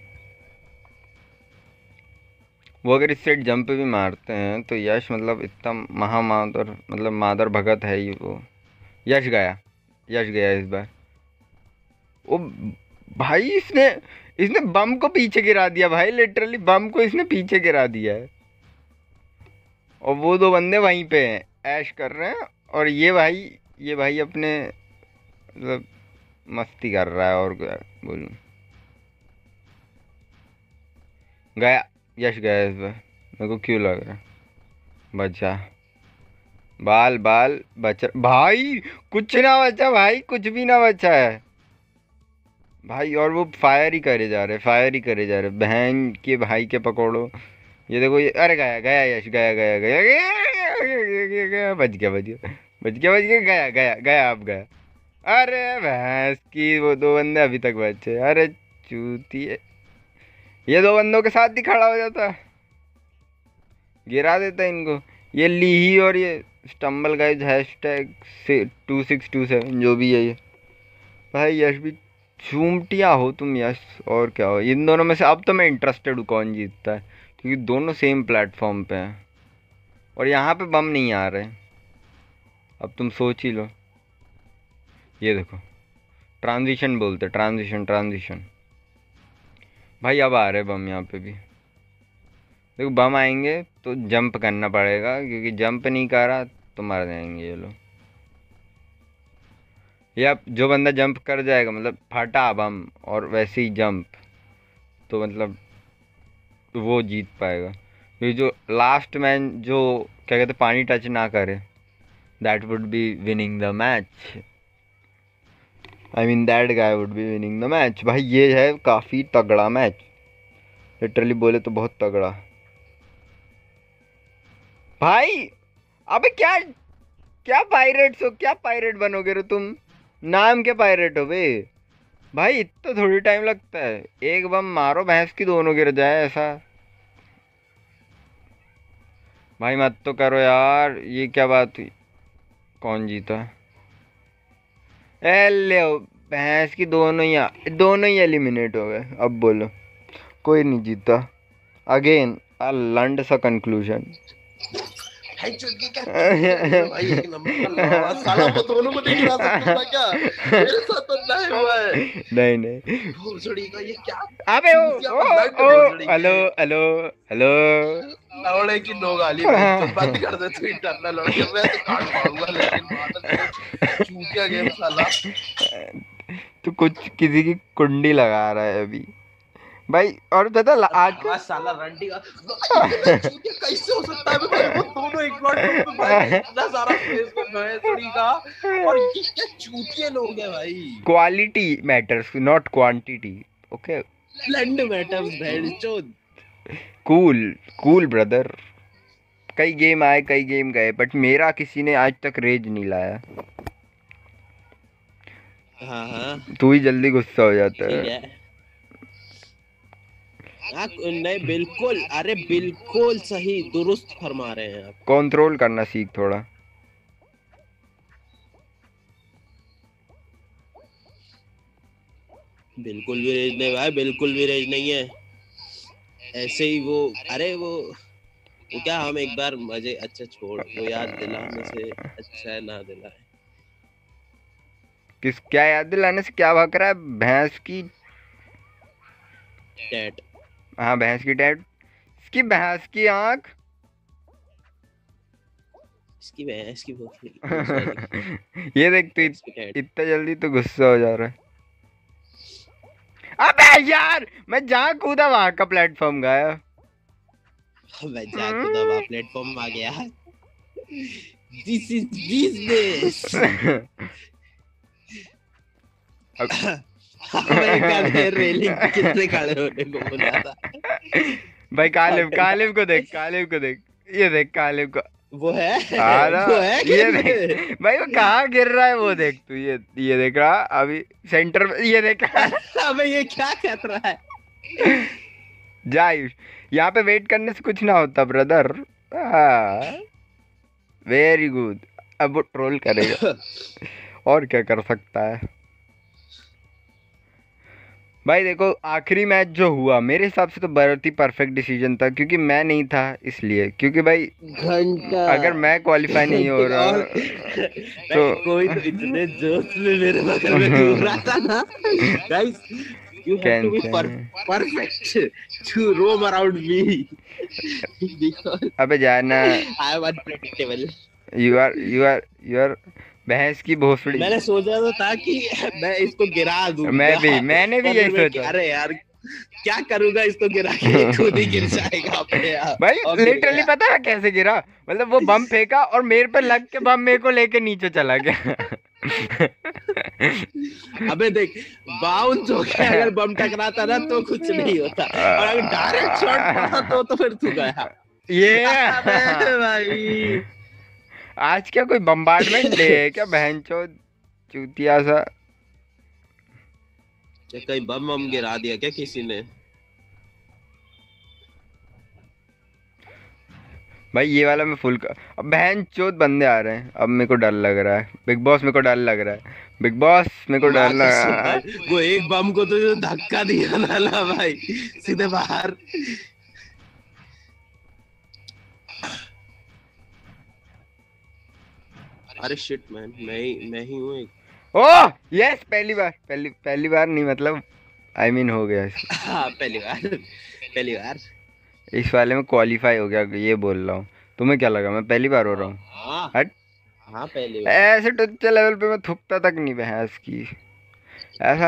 वो अगर इस साइड जंप भी मारते हैं तो यश मतलब इतना महामादर मतलब मादर भगत है ही वो। यश गया, यश गया इस बार। ओ भाई इसने इसने बम को पीछे गिरा दिया भाई, लिटरली बम को इसने पीछे गिरा दिया है। और वो दो बंदे वहीं पे हैं, ऐश कर रहे हैं। और ये भाई ये भाई अपने मतलब मस्ती कर रहा है। और क्या बोलूं। गया, यश गया इस बार। मेरे को क्यों लग रहा है बचा। बाल बाल बच भाई, कुछ ना बचा भाई, कुछ भी ना बचा है भाई। और वो फायर ही करे जा रहे, फायर ही करे जा रहे, बहन के भाई के पकौड़ो। ये देखो ये, अरे गया गया यश, गया गया गया गया गया, बच गया बच गया बच गया बच गया, गया गया गया अब गया। अरे भैंस की, वो दो बंदे अभी तक बचे। अरे चूती, ये दो बंदों के साथ ही खड़ा हो जाता, गिरा देता इनको। ये लीही और ये स्टम्बल गाइज हैश टैग से टू सिक्स टू सेवन जो भी है ये। भाई यश भी चूमटिया हो तुम यश, और क्या हो। इन दोनों में से अब तो मैं इंटरेस्टेड हूँ कौन जीतता है, क्योंकि दोनों सेम प्लेटफॉर्म पे हैं और यहाँ पे बम नहीं आ रहे। अब तुम सोच ही लो। ये देखो ट्रांजिशन बोलते, ट्रांजिशन ट्रांजिशन। भाई अब आ रहे बम यहाँ पे भी। देखो बम आएंगे तो जंप करना पड़ेगा, क्योंकि जंप नहीं करा तो मर जाएंगे ये लोग। या जो बंदा जंप कर जाएगा मतलब फटा बम और वैसे ही जंप, तो मतलब वो जीत पाएगा। क्योंकि जो लास्ट मैन जो क्या कहते पानी टच ना करे, that would be winning the match. I mean that guy would be winning the match. भाई ये है काफ़ी तगड़ा मैच, लिटरली बोले तो बहुत तगड़ा। भाई अबे क्या क्या पायरेट्स हो, क्या पायरेट बनोगे रे तुम? नाम के पायरेट हो बे? भाई इतना थोड़ी टाइम लगता है, एक बम मारो भैंस की दोनों गिर जाए ऐसा। भाई मत तो करो यार, ये क्या बात हुई? कौन जीता? ए ले भैंस की दोनों ही दोनों ही एलिमिनेट हो गए। अब बोलो कोई नहीं जीता। अगेन अ लंड सा कंक्लूजन। भाई चुटकी क्या भाई, एक नंबर का लौड़ा साला। वो दोनों को नहीं गिरा सकता था क्या? मेरे साथ तो नहीं हुआ है। नहीं नहीं भोसड़ी का ये क्या? अबे ओ ओ हेलो हेलो हेलो लौड़े की दो गाली भाई, तो बंद कर दे तू इंटरनल लौड़े। मैं तो काट पाऊंगा, लेकिन चूतिया गेम साला। तू कुछ किसी की कुंडी लगा रहा है अभी भाई। और पता आज साला रंडी का चूतिया कैसे हो सकता है भाई? वो दोनों एक प्लॉट पे भाई, इतना सारा स्पेस पे भैंसड़ी का, और ये क्या चूतिए लोग हैं भाई। Quality matters not quantity, okay? लैंड मैटर्स भैंचोद। Cool cool brother. कई गेम आए कई गेम गए, बट मेरा किसी ने आज तक रेज नहीं लाया। हाँ हाँ तू ही जल्दी गुस्सा हो जाता है। हाँ नहीं बिल्कुल, अरे बिल्कुल सही दुरुस्त फरमा रहे हैं आप। कंट्रोल करना सीख थोड़ा। बिल्कुल भी रेज नहीं भाई, बिल्कुल भी रेज नहीं है। ऐसे ही वो, अरे वो वो क्या, हम एक बार मजे, अच्छा छोड़, वो याद दिलाने से अच्छा है ना दिलाए। किस क्या याद दिलाने से क्या भाग रहा है? भैंस की टैट। हाँ भैंस की टैट, इसकी भैंस की आंख। इसकी भैंस की भोसड़ी, सॉरी ये देख तू इत, भैंस की टैट। इतना जल्दी तो गुस्सा हो जा रहा है। अबे यार मैं जहाँ कूदा वहां का प्लेटफॉर्म गया। मैं जा खुदा वहाँ प्लेटफॉर्म आ गया। This is business. हमें कल रेलिंग पे कितने खड़े होने को बोला था। भाई कालिब, कालिब को देख, कालिब को देख, ये देख कालिब को। वो है आ रहा, वो है ये देख भाई वो कहाँ गिर रहा है, वो देख तू, ये ये देख रहा अभी सेंटर में, ये देख। अबे ये क्या कर रहा है? जा आयुष, यहाँ पे वेट करने से कुछ ना होता ब्रदर। Very good. अब वो ट्रोल करेगा और क्या कर सकता है भाई। देखो आखिरी मैच जो हुआ मेरे हिसाब से तो बहुत ही परफेक्ट डिसीजन था, क्योंकि मैं नहीं था इसलिए, क्योंकि भाई घंटा अगर मैं क्वालिफाई नहीं हो रहा और तो कोई तो इतने जोश में मेरे बगल में घूम रहा था ना। Guys you have to be per- perfect to roam around me because अबे जाना, I am unpredictable. You are you are you are भैंस की भोसड़ी। मैंने सोचा तो था कि मैं इसको गिरा दूंगा। मैं भी, मैंने भी यही सोचा। अरे यार क्या करूंगा, इसको गिरा के खुद ही गिर जाएगा अपने आप। भाई लिटरली पता है कैसे गिरा, मतलब वो बम फेंका और मेरे पे लग के बम मेरे को लेके नीचे चला गया। अबे देख बाउंस हो गया, अगर बम टकराता ना तो कुछ नहीं होता, और अगर डायरेक्ट शॉट पड़ा तो तो फिर तू गया। ये अबे भाई आज क्या कोई बम्बार्डमेंट डे है क्या बहनचोद चूतिया सा? कहीं बम बम गिरा दिया क्या किसी ने? भाई ये वाला मैं फुल कर, अब बहन चोद बंदे आ रहे हैं, अब मेरे को डर लग रहा है। बिग बॉस मेरे को डर लग रहा है, बिग बॉस मेरे को डर लग रहा है। वो एक बम को तो जो धक्का दिया ना ना भाई, सीधे बाहर। अरे शिट मैन, मैं ही मैं ही हूँ एक। ओह यस, पहली बार, पहली पहली बार नहीं मतलब आई I मीन mean, हो गया इस, हाँ पहली बार, पहली बार इस वाले में क्वालिफाई हो गया, ये बोल रहा हूँ। तुम्हें क्या लगा मैं पहली बार हो रहा हूँ? हाँ हट, हाँ पहली बार। ऐसे टुच्चे लेवल पे मैं थुकता तक नहीं भैंस की। ऐसा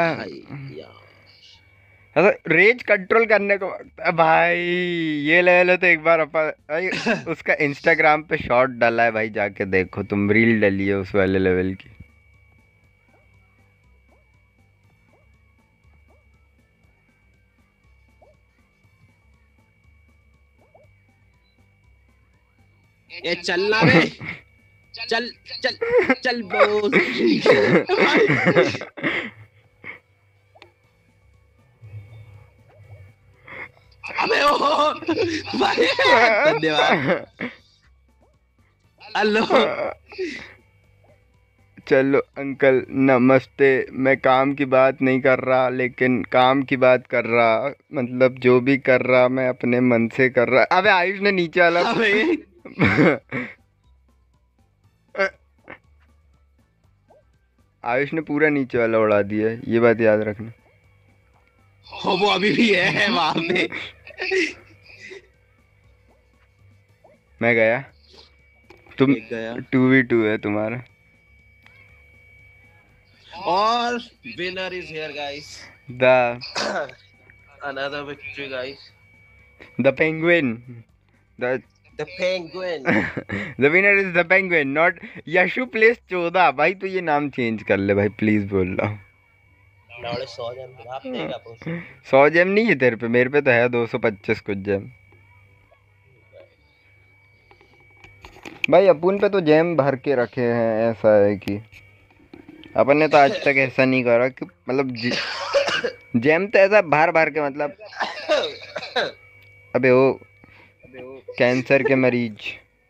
ऐसा रेज कंट्रोल करने को भाई, ये लेवल है तो एक बार अपन भाई उसका इंस्टाग्राम पे शॉर्ट डाला है भाई, जाके देखो तुम, रील डाली है उस वाले लेवल की। ये चलना बे, चल चल चल बोस। अबे ओ भाई धन्यवाद। हेलो चलो अंकल नमस्ते, मैं काम की बात नहीं कर रहा, लेकिन काम की बात कर रहा, मतलब जो भी कर रहा मैं अपने मन से कर रहा। अबे आयुष ने नीचे वाला आयुष ने पूरा नीचे वाला उड़ा दिया, ये बात याद रखना। हो वो अभी भी है वहां पे। मैं गया, तुम गया टू वी टू है तुम्हारा। और winner is here guys, the another victory guys, the penguin, the the penguin. The winner is the penguin, not Yashu place चौदह। भाई तू ये नाम चेंज कर ले भाई, प्लीज बोल रहा हूँ। सौ जेम आप देगा पूछ। सौ जेम नहीं है तेरे पे, मेरे पे तो है दो सौ पच्चीस कुछ जेम। भाई अपन पे तो जेम भर के रखे हैं, ऐसा है कि अपन ने तो आज तक ऐसा नहीं करा कि मतलब जेम तो ऐसा भर भर के मतलब अबे वो कैंसर के मरीज।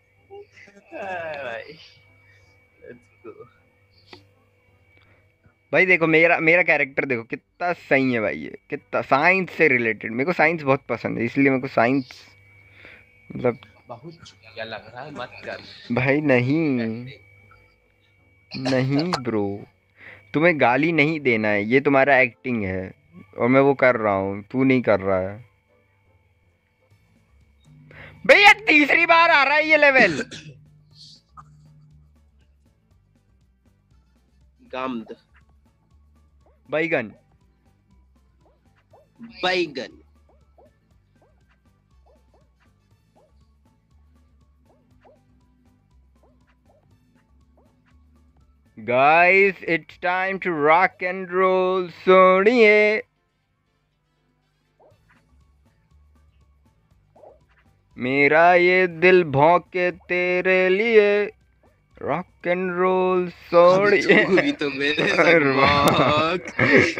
भाई let's go। भाई देखो मेरा मेरा कैरेक्टर देखो कितना सही है भाई, ये कितना साइंस से रिलेटेड। मेरे को साइंस बहुत पसंद है, इसलिए मेरे को साइंस मतलब। बहुत क्या लग रहा है, मत कर भाई नहीं नहीं ब्रो, तुम्हें गाली नहीं देना है, ये तुम्हारा एक्टिंग है और मैं वो कर रहा हूँ, तू नहीं कर रहा है। भैया तीसरी बार आ रहा है ये लेवल। गामद बैगन बैगन। Guys it's time to rock and roll. सुनिए मेरा ये दिल भौंके तेरे लिए, रॉक एंड रोल सोड़िए। अभी तो मेरे सगवाक।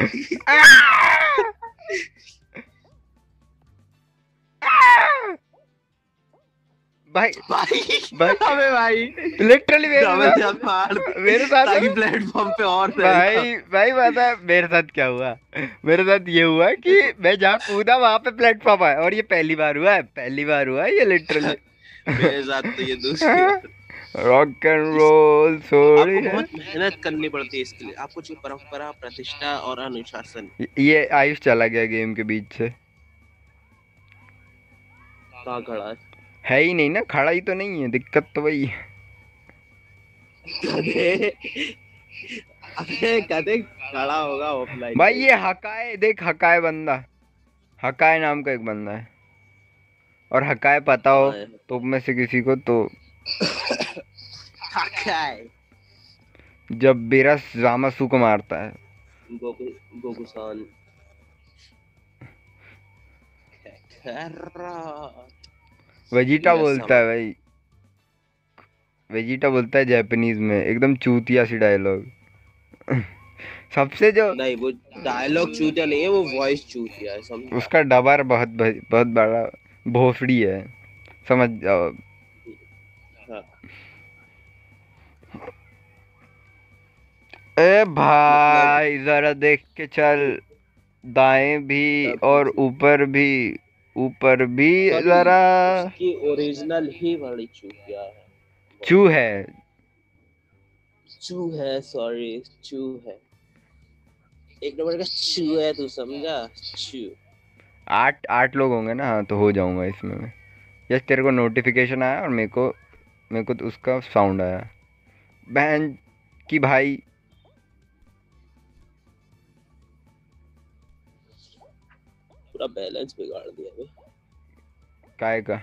भाई भाई भाई अबे भाई लिटरली मेरे डबल साथ जंप मार मेरे साथ ताकि प्लेटफॉर्म पे और भाई भाई पता है मेरे साथ क्या हुआ? मेरे साथ ये हुआ कि मैं जहाँ कूदा वहां पे प्लेटफॉर्म है, और ये पहली बार हुआ है, पहली बार हुआ है ये लिटरली। मेरे साथ तो ये दूसरी। रॉक एंड रोल सोड़ी आपको बहुत मेहनत करनी पड़ती है इसके लिए। आपको जो परंपरा, प्रतिष्ठा और अनुशासन। ये आयुष चला गया गेम के बीच से। कहाँ खड़ा है? है ही नहीं ना, खड़ा ही तो नहीं है, दिक्कत तो वही है। गधे अबे गधे खड़ा होगा ऑफलाइन। भाई ये हकाए देख, हकाए बंदा, हकाए नाम का एक बंदा है, और हकाए पता हो तो में से किसी को तो हकाए जब बिरस जामासू को मारता है। गोकु गोकुसान वेजिटा बोलता है भाई, वेजिटा बोलता है जापानीज में, एकदम चूतिया सी डायलॉग। सबसे जो नहीं वो डायलॉग चूतिया नहीं है, वो वॉइस चूतिया है, समझ। उसका डबर बहुत बहुत बड़ा भोसड़ी है, समझ जाओ। हाँ। ए भाई जरा देख के चल, दाएं भी और ऊपर भी, ऊपर भी जरा। उसकी ओरिजिनल ही बड़ी चूतिया है। चू है, चू है, सॉरी चू है, एक नंबर का चू है, तू समझा? चू। आठ आठ लोग होंगे ना, हाँ तो हो जाऊंगा इसमें मैं। यस तेरे को नोटिफिकेशन आया और मेरे को मेरे को तो उसका साउंड आया, बहन की भाई। पूरा बैलेंस बिगाड़ दिया बे। काय का?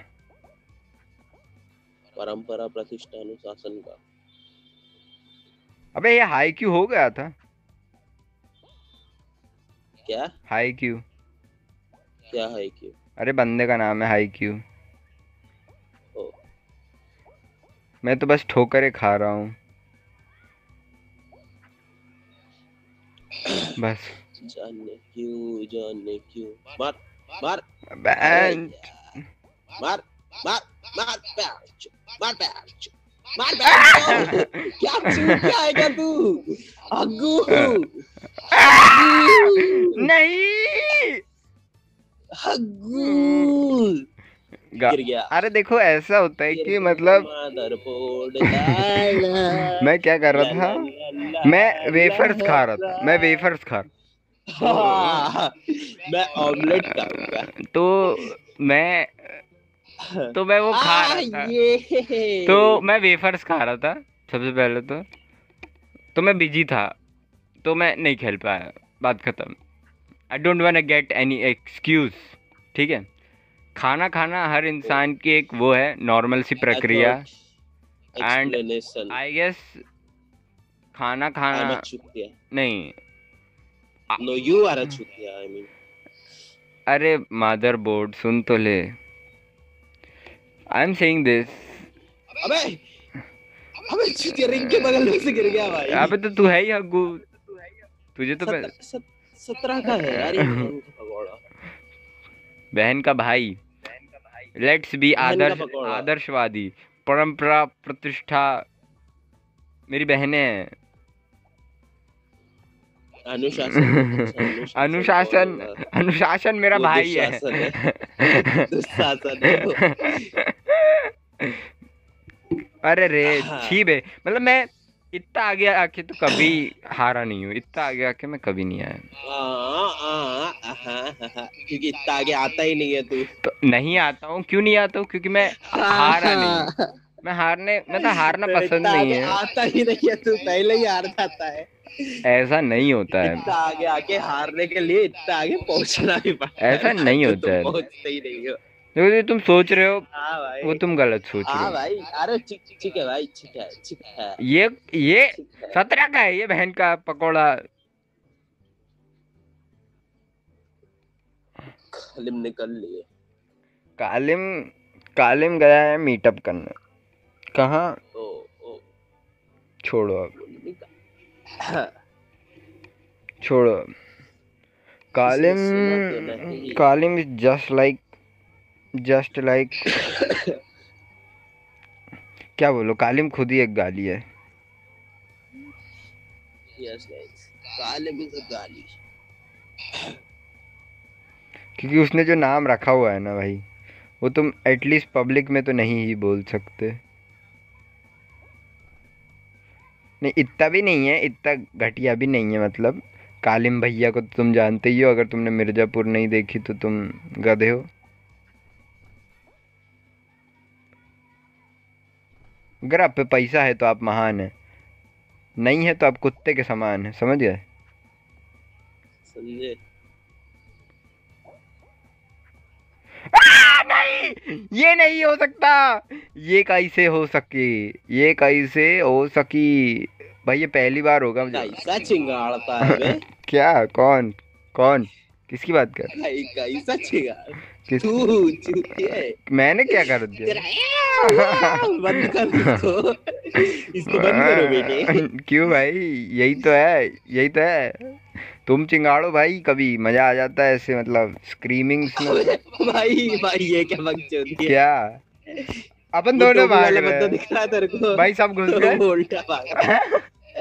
परंपरा, प्रतिष्ठा, अनुशासन का। अबे ये हाई क्यू हो गया था। क्या हाई क्यू? क्या है क्यों? अरे बंदे का नाम है हाई क्यू। ओ मैं तो बस ठोकरे खा रहा हूँ बस। जाने क्यों, जाने क्यों। मार मार बहन मार मार मार पैच मार पैच मार पैच। क्या चूत क्या है क्या तू? अग्गू नहीं अग्गू गा- गिर गया। अरे देखो ऐसा होता है कि मतलब मदरबोर्ड मैं क्या कर रहा था, मैं वेफर्स खा रहा था, मैं वेफर्स खा हाँ, मैं ऑमलेट खाऊंगा। तो मैं तो मैं वो खा आ, रहा था, ये तो मैं वेफर्स खा रहा था सबसे पहले तो तो मैं बिजी था, तो मैं नहीं खेल पाया, बात खत्म। I don't want get any excuse, ठीक है। खाना खाना हर इंसान की एक वो है नॉर्मल सी प्रक्रिया, एंड explanation. आई गेस खाना I'm खाना a chutia. नहीं। No, you are a chutia. I mean. अरे मदर बोर्ड सुन तो ले, आई एम सेइंग दिस। अबे अबे चुतिया रिंग के बगल में से गिर गया भाई। अबे तो तू है ही हग्गू, तुझे तो सत्रह सत्रह का है यार ये पगोड़ा। बहन का भाई। लेट्स बी बहन का आदर्श पकौड़ा। आदर्शवादी, परंपरा प्रतिष्ठा। मेरी बहनें हैं। अनुशासन बहुत अच्छा, अनुशासन बहुत अनुशासन, होगा। अनुशासन मेरा वो भाई है। दुशासन है। दुशासन है वो। अरे रे हाँ छी बे, मतलब मैं इतना आगे आके तो कभी हारा नहीं हूँ, इतना आगे आके मैं कभी नहीं आया। हाँ, हाँ, हाँ, हाँ, क्योंकि इतना आगे आता ही नहीं है तू। तो नहीं आता हूँ, क्यों नहीं आता हूँ? क्योंकि मैं हारा नहीं हूँ। हाँ, मैं हारने, मतलब हारना तो पसंद इतना नहीं आगे है। आता ही नहीं है तू, पहले ही हार जाता है। ऐसा नहीं होता है, इतना आगे आके हारने के लिए इतना आगे पहुंचना भी पड़ता है ऐसा भाई, नहीं तो होता तुम है। पहुंचते ही नहीं हो। देखो जो तुम सोच रहे हो हाँ वो भाई। तुम गलत सोच रहे हाँ हो। भाई, अरे ठीक ठीक है भाई, ठीक है, ठीक है, ये ये ठीक है। सत्रह का है ये बहन का पकौड़ा। कालिम निकल लिए। कालिम, कालिम गया है मीटअप करने। कहाँ? ओ ओ छोड़ो अब, वो निकल। छोड़ो। किसने कालिम, सुना तो नहीं। Kalim is just like, just like, क्या बोलो, कालिम खुद ही एक गाली है। Yes guys, Kalim is a गाली। क्योंकि उसने जो नाम रखा हुआ है ना भाई, वो तुम एटलीस्ट पब्लिक में तो नहीं ही बोल सकते। नहीं इतना भी नहीं है, इतना घटिया भी नहीं है। मतलब कालिम भैया को तो तुम जानते ही हो, अगर तुमने मिर्ज़ापुर नहीं देखी तो तुम गधे हो। अगर आप पे पैसा है तो आप महान है, नहीं है तो आप कुत्ते के समान है, समझ गए? समझे? आ, नहीं, ये नहीं हो सकता। ये कैसे हो सके, ये कैसे हो सकी? भाई ये पहली बार होगा मुझे। कैसा चिंगाड़ता है बे। क्या? कौन? कौन? किसकी बात कर? भाई कैसा चिंगाड़। किस? तू चूतिए। मैंने क्या कर तेरा दिया? बंद कर इसको। इसको बंद करो बेटे। क्यों भाई? यही तो है, यही तो है। तुम चिंगाड़ो भाई, कभी मजा आ जाता है ऐसे, मतलब स्क्रीमिंग्स में। भाई भाई ये क्या बकचोदी है। क्या? अपन वो दोनों टोपी भाग वाला रहे बंदा दिख हैं रहा है तेरे को। भाई, सब घुस तो गए। वो उल्टा भाग रहा है।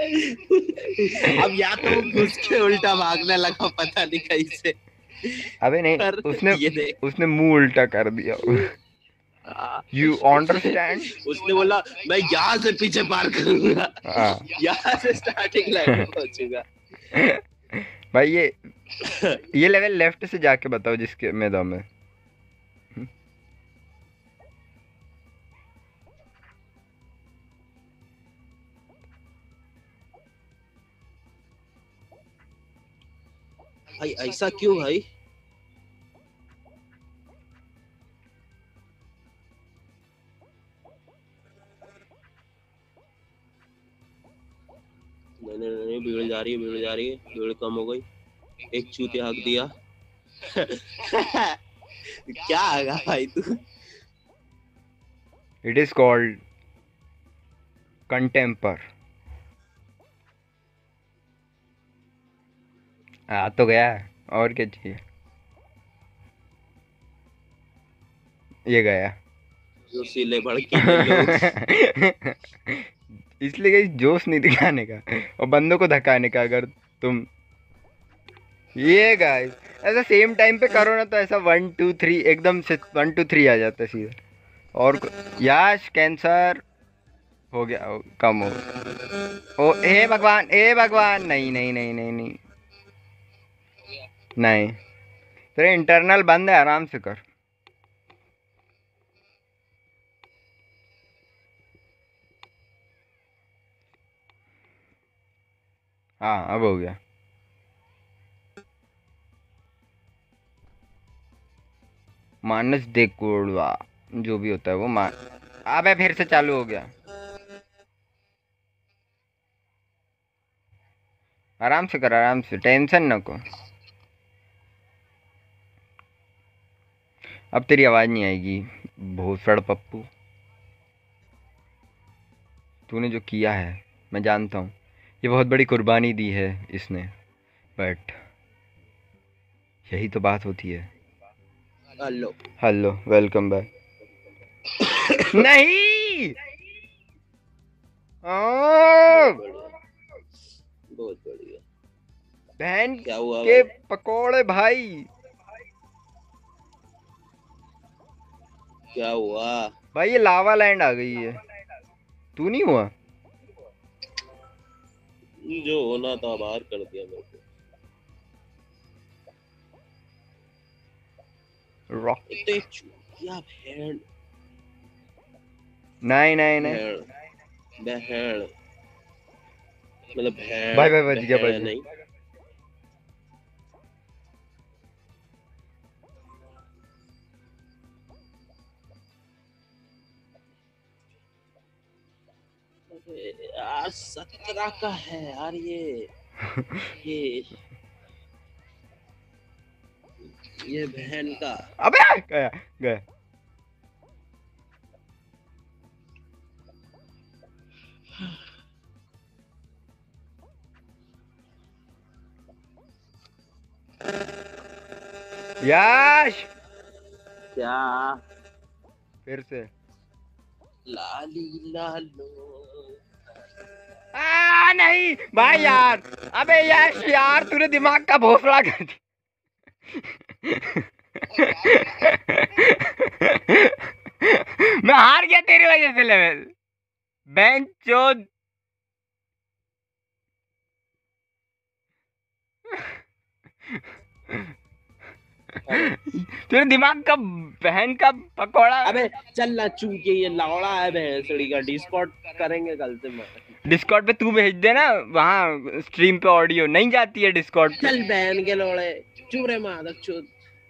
अब या तो वो घुस के उल्टा भागने लगा, पता नहीं कैसे। अबे नहीं, पर उसने ये देख। उसने मुंह उल्टा कर दिया। हाँ, यू अंडरस्टैंड? उसने बोला मैं यहाँ से पीछे पार करूंगा, हाँ यहाँ से स्टार्टिंग लाइन में पहुंचूंगा। भाई, ये ये लेवल लेफ्ट से जाके बताओ जिसके में दम है। भाई ऐसा क्यों भाई? नहीं नहीं नहीं, भीड़ जा रही है, भीड़ जा रही है, भीड़ कम हो गई। एक चूते हक दिया। क्या आगा भाई तू? It is called contempt. आ तो गया, और क्या चाहिए? ये गया। जो सीले भड़के लोग। इसलिए कहीं जोश नहीं दिखाने का और बंदों को धक्काने का। अगर तुम ये गाइस ऐसा सेम टाइम पे करो ना, तो ऐसा वन टू थ्री एकदम से वन टू थ्री आ जाता है सीधा। और यश कैंसर हो गया, ओ, कम हो। ओ हे भगवान, हे भगवान, नहीं नहीं नहीं नहीं नहीं नहीं, तेरे इंटरनल बंद है, आराम से कर। हाँ अब हो गया। मानस देकुड़वा, जो भी होता है वो मान। अबे फिर से चालू हो गया। आराम से कर, आराम से, टेंशन न को। अब तेरी आवाज नहीं आएगी भोसड़ पप्पू। तूने जो किया है मैं जानता हूँ, ये बहुत बड़ी कुर्बानी दी है इसने, बट यही तो बात होती है। Hello hello, welcome back. नहीं बहुत ओ, बढ़िया बहुत बढ़िया। बहन क्या हुआ के भाई? पकोड़े भाई। क्या हुआ? भाई ये लावा लैंड आ गई है, तू नहीं हुआ? जो होना था बाहर कर दिया मेरे को। रॉक। एक तो ये चूतिया भेड़ नहीं नहीं नहीं भेड़ बहड़ मतलब भाई भेड़ भाई बच गया, बहड़ बच गया। नहीं। अरे यार सत्रह का है यार ये ये ये बहन का। अबे गया गया। यश क्या? फिर से। लाली लालो। आ नहीं भाई यार, अबे यश यार तूने दिमाग का भोसड़ा कर दिया। मैं हार गया तेरी वजह से लेवल। बेंच चोद। तेरे दिमाग का बहन का पकोड़ा। अबे चल ना चूके ये लौड़ा है भैंसड़ी का। डिस्कॉर्ड करेंगे कल से। डिस्कॉर्ड पे तू भेज देना, वहाँ स्ट्रीम पे ऑडियो नहीं जाती है डिस्कॉर्ड पे। चल बहन के लोड़े चूरे मादक चूत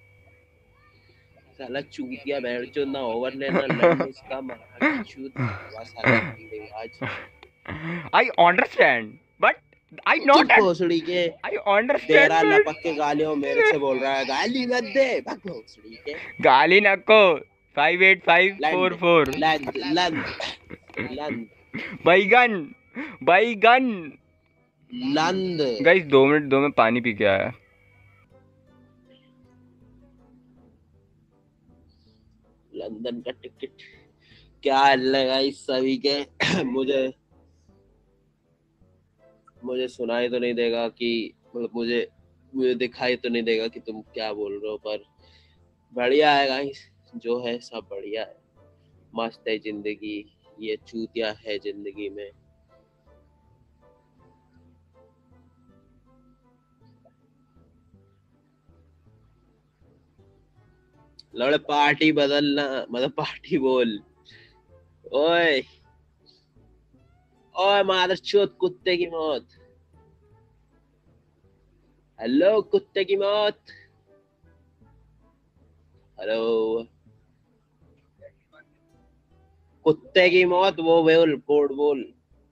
साला चूतिया बैठ चो ना ओवर लेना लड़ने इसका मारा चूत बस साला आज I understand but I not भोसड़ी के आई अंडरस्टैंड। तेरा लपक के गालियों मेरे से बोल रहा है गाली मत दे भाग भोसड़ी के। गाली नको। Five eight five four four लंद लंद लंद बैगन बैगन लंद। गाइस दो मिनट दो में पानी पी के आया। लंदन का टिकट क्या लगा इस सभी के। मुझे मुझे सुनाई तो नहीं देगा कि मतलब मुझे मुझे दिखाई तो नहीं देगा कि तुम क्या बोल रहे हो, पर बढ़िया है गाइस। जो है सब बढ़िया है, मस्त है जिंदगी। ये चूतिया है जिंदगी में। लौड़े पार्टी बदलना मतलब पार्टी बोल। ओए ओए मादरचोद कुत्ते की मौत। हेलो कुत्ते की मौत। हेलो कुत्ते की मौत। वो बोल कोड बोल।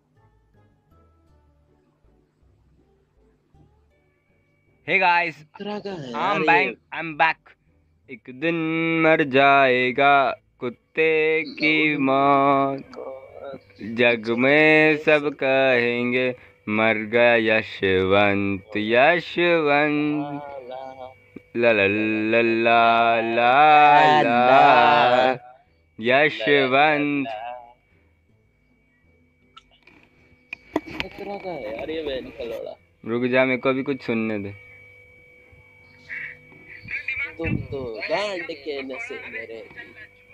हे गाइस तरह का है आई यार एम ये। Back I am back. एक दिन मर जाएगा कुत्ते की मौत, जग में सब कहेंगे मर गया यशवंत यशवंत। ला ला ला ला ला ला यशवंत। तरह का है यार ये बहन का लौड़ा। रुक जा, मेरे को अभी कुछ सुनने दे। तुम तो बैंड के नशे में रहती।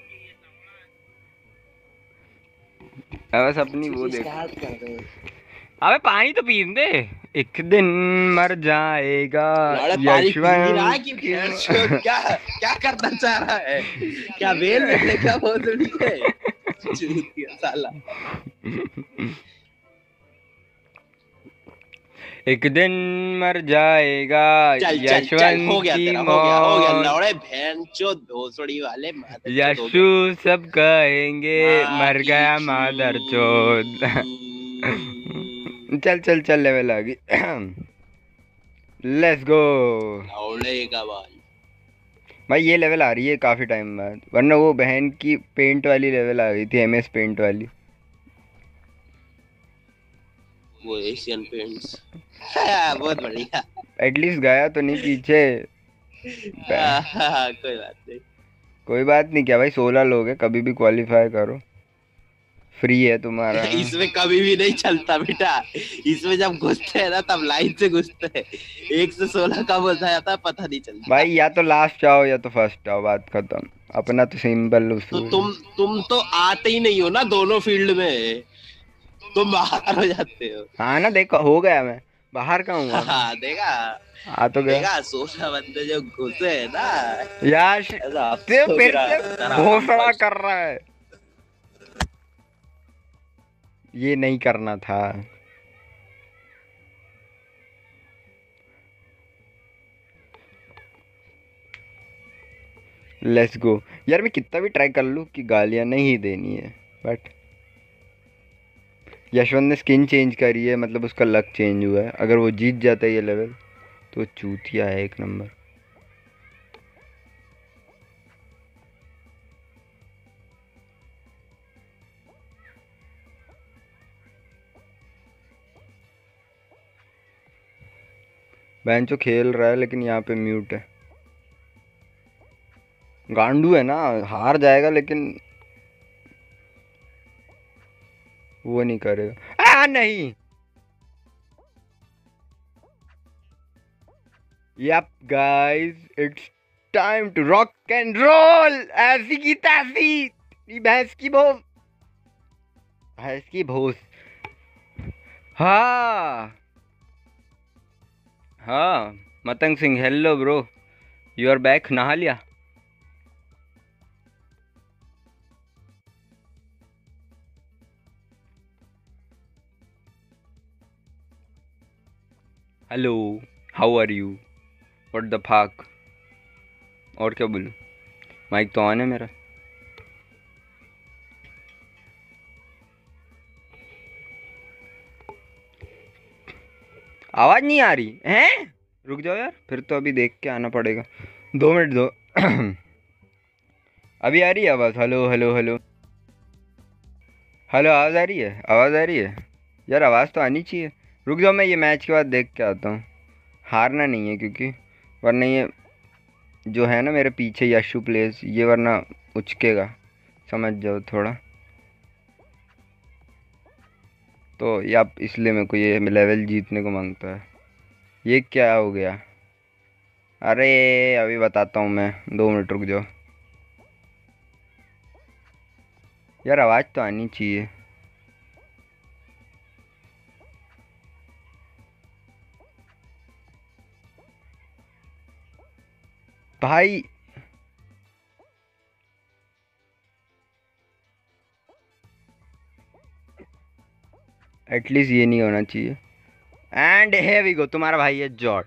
बस अपनी वो देख। स्टार्ट कर दे। अबे पानी तो पीन दे। एक दिन मर जाएगा लौड़ा पानी पी रहा है यशवंत कि की भैंस क्या क्या करना चाह रहा है? क्या बेल में क्या बहुत बड़ी है चूतिया साला। एक दिन मर जाएगा चल चल चल हो यशवंत गया की तेरा हो गया हो गया मौत। लौड़े भैंचोद भोसड़ी वाले मादर चोद हो यशु सब कहेंगे गया। मर गया मादर चोद। चल चल चल लेवल आ गई। लेट्स गो लौड़े का बाल। भाई। ये लेवल आ रही है काफी टाइम बाद, वरना वो बहन की पेंट वाली लेवल आ गई थी, एमएस पेंट वाली। वो एशियन पेंट्स बहुत बढ़िया। एटलीस्ट गया तो नहीं पीछे। हाँ, हाँ, कोई बात नहीं। कोई बात नहीं, क्या भाई, सोलह लोग हैं, कभी भी क्वालिफाई करो, फ्री है तुम्हारा। इसमें कभी भी नहीं चलता बेटा। इसमें जब घुसते हैं ना तब लाइन से घुसते हैं। एक से सोलह कब हो जाता है पता नहीं चलता। भाई या तो लास्ट आओ या तो फर्स्ट आओ, बात खत्म। अपना तो सिंपल तो उसूल। तुम तुम तो आते ही नहीं हो ना दोनों फील्ड में। तुम बाहर हो जाते हो। हाँ ना, देखो हो गया, मैं बाहर का हूँ मैं। हाँ देखा। आ तो गया। देखा सोलह बंदे जो घुसे है ना। यार श- ऐसा ते अफसोस फिर गिरा से तेरा हम घोषणा फर्स्ट। कर रहा है। ये नहीं करना था। Let's go. यार मैं कितना भी ट्राई कर लूँ कि गालियाँ नहीं देनी है, बट यशवंत ने स्किन चेंज करी है, मतलब उसका लक चेंज हुआ है। अगर वो जीत जाता है ये लेवल तो चूतिया है एक नंबर। बेंचो खेल रहा है लेकिन यहाँ पे म्यूट है। गांडू है ना, हार जाएगा लेकिन वो नहीं करेगा। आ नहीं। Yup guys, it's time to rock and roll. ऐसी की तैसी, ये भैंस की भोस, भैंस की भोस। हाँ हाँ, Matang Singh, hello bro, you are back. नहा लिया? Hello, how are you, what the fuck. और क्या बोलूं, माइक तो ऑन है मेरा। आवाज नहीं आ रही है? रुक जाओ यार, फिर तो अभी देख के आना पड़ेगा। दो मिनट दो। अभी आ रही है आवाज? हेलो हेलो हेलो हेलो, आवाज आ रही है? आवाज आ रही है यार, आवाज तो आनी चाहिए। रुक जाओ, मैं ये मैच के बाद देख के आता हूँ। हारना नहीं है क्योंकि वरना ये जो है ना मेरे पीछे यशु प्लेस, ये वरना उचकेगा, समझ जाओ थोड़ा। तो या इसलिए मेरे को ये लेवल जीतने को मांगता है। ये क्या हो गया? अरे अभी बताता हूँ मैं, दो मिनट रुक जाओ यार, आवाज़ तो आनी चाहिए। भाई एटलीस्ट ये नहीं होना चाहिए। एंड है वी गो, तुम्हारा भाई है जॉर्ज।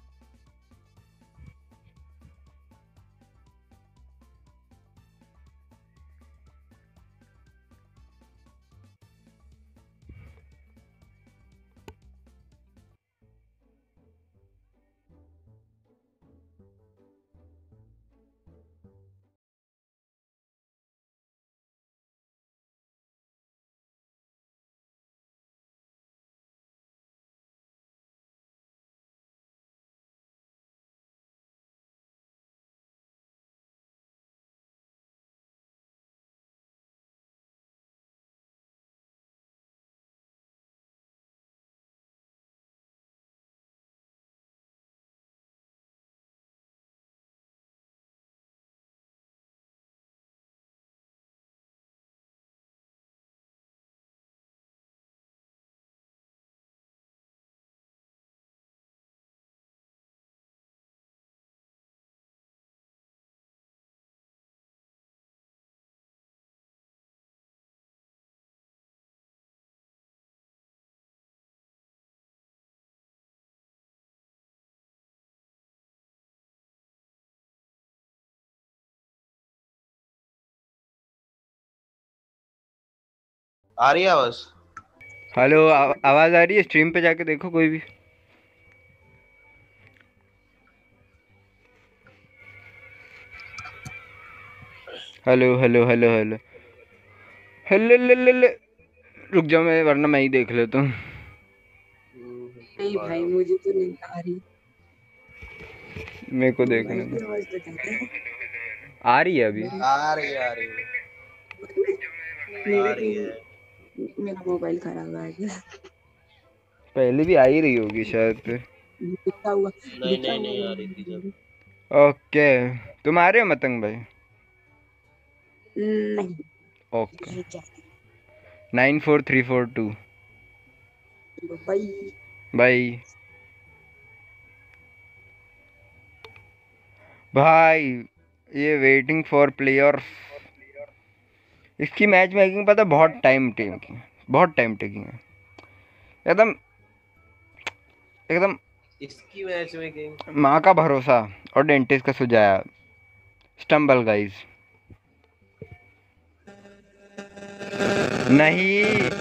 आ रही है आवाज? हेलो, आ- आवाज़ आ रही है? स्ट्रीम पे जाके देखो कोई भी। Hello hello hello hello hello ले ले ले। रुक जाओ, मैं वरना मैं ही देख लेता हूँ। नहीं भाई, मुझे तो नहीं आ रही। मेरे को देखने मोबाइल दो। की आवाज तो जाती है। आ रही है अभी? मेरी आ रही है, आ रही है, आ मेरे रही है। मेरा मोबाइल खराब है आज। पहले भी आ ही रही होगी शायद फिर। दिखा हुआ नहीं दिखा नहीं हुआ नहीं आ रही थी जब। बंद। ओके, तुम आ रहे हो मतंग भाई? नहीं, ओके, नहीं जाती। Nine four three four two. चलो भाई। भाई भाई ये वेटिंग फॉर प्लेयर, इसकी मैच मेकिंग पता है बहुत टाइम टेकिंग, बहुत टाइम टेकिंग है एकदम, एकदम इसकी मैच मेकिंग। माँ का भरोसा और डेंटिस्ट का सुझाया। Stumble guys. नहीं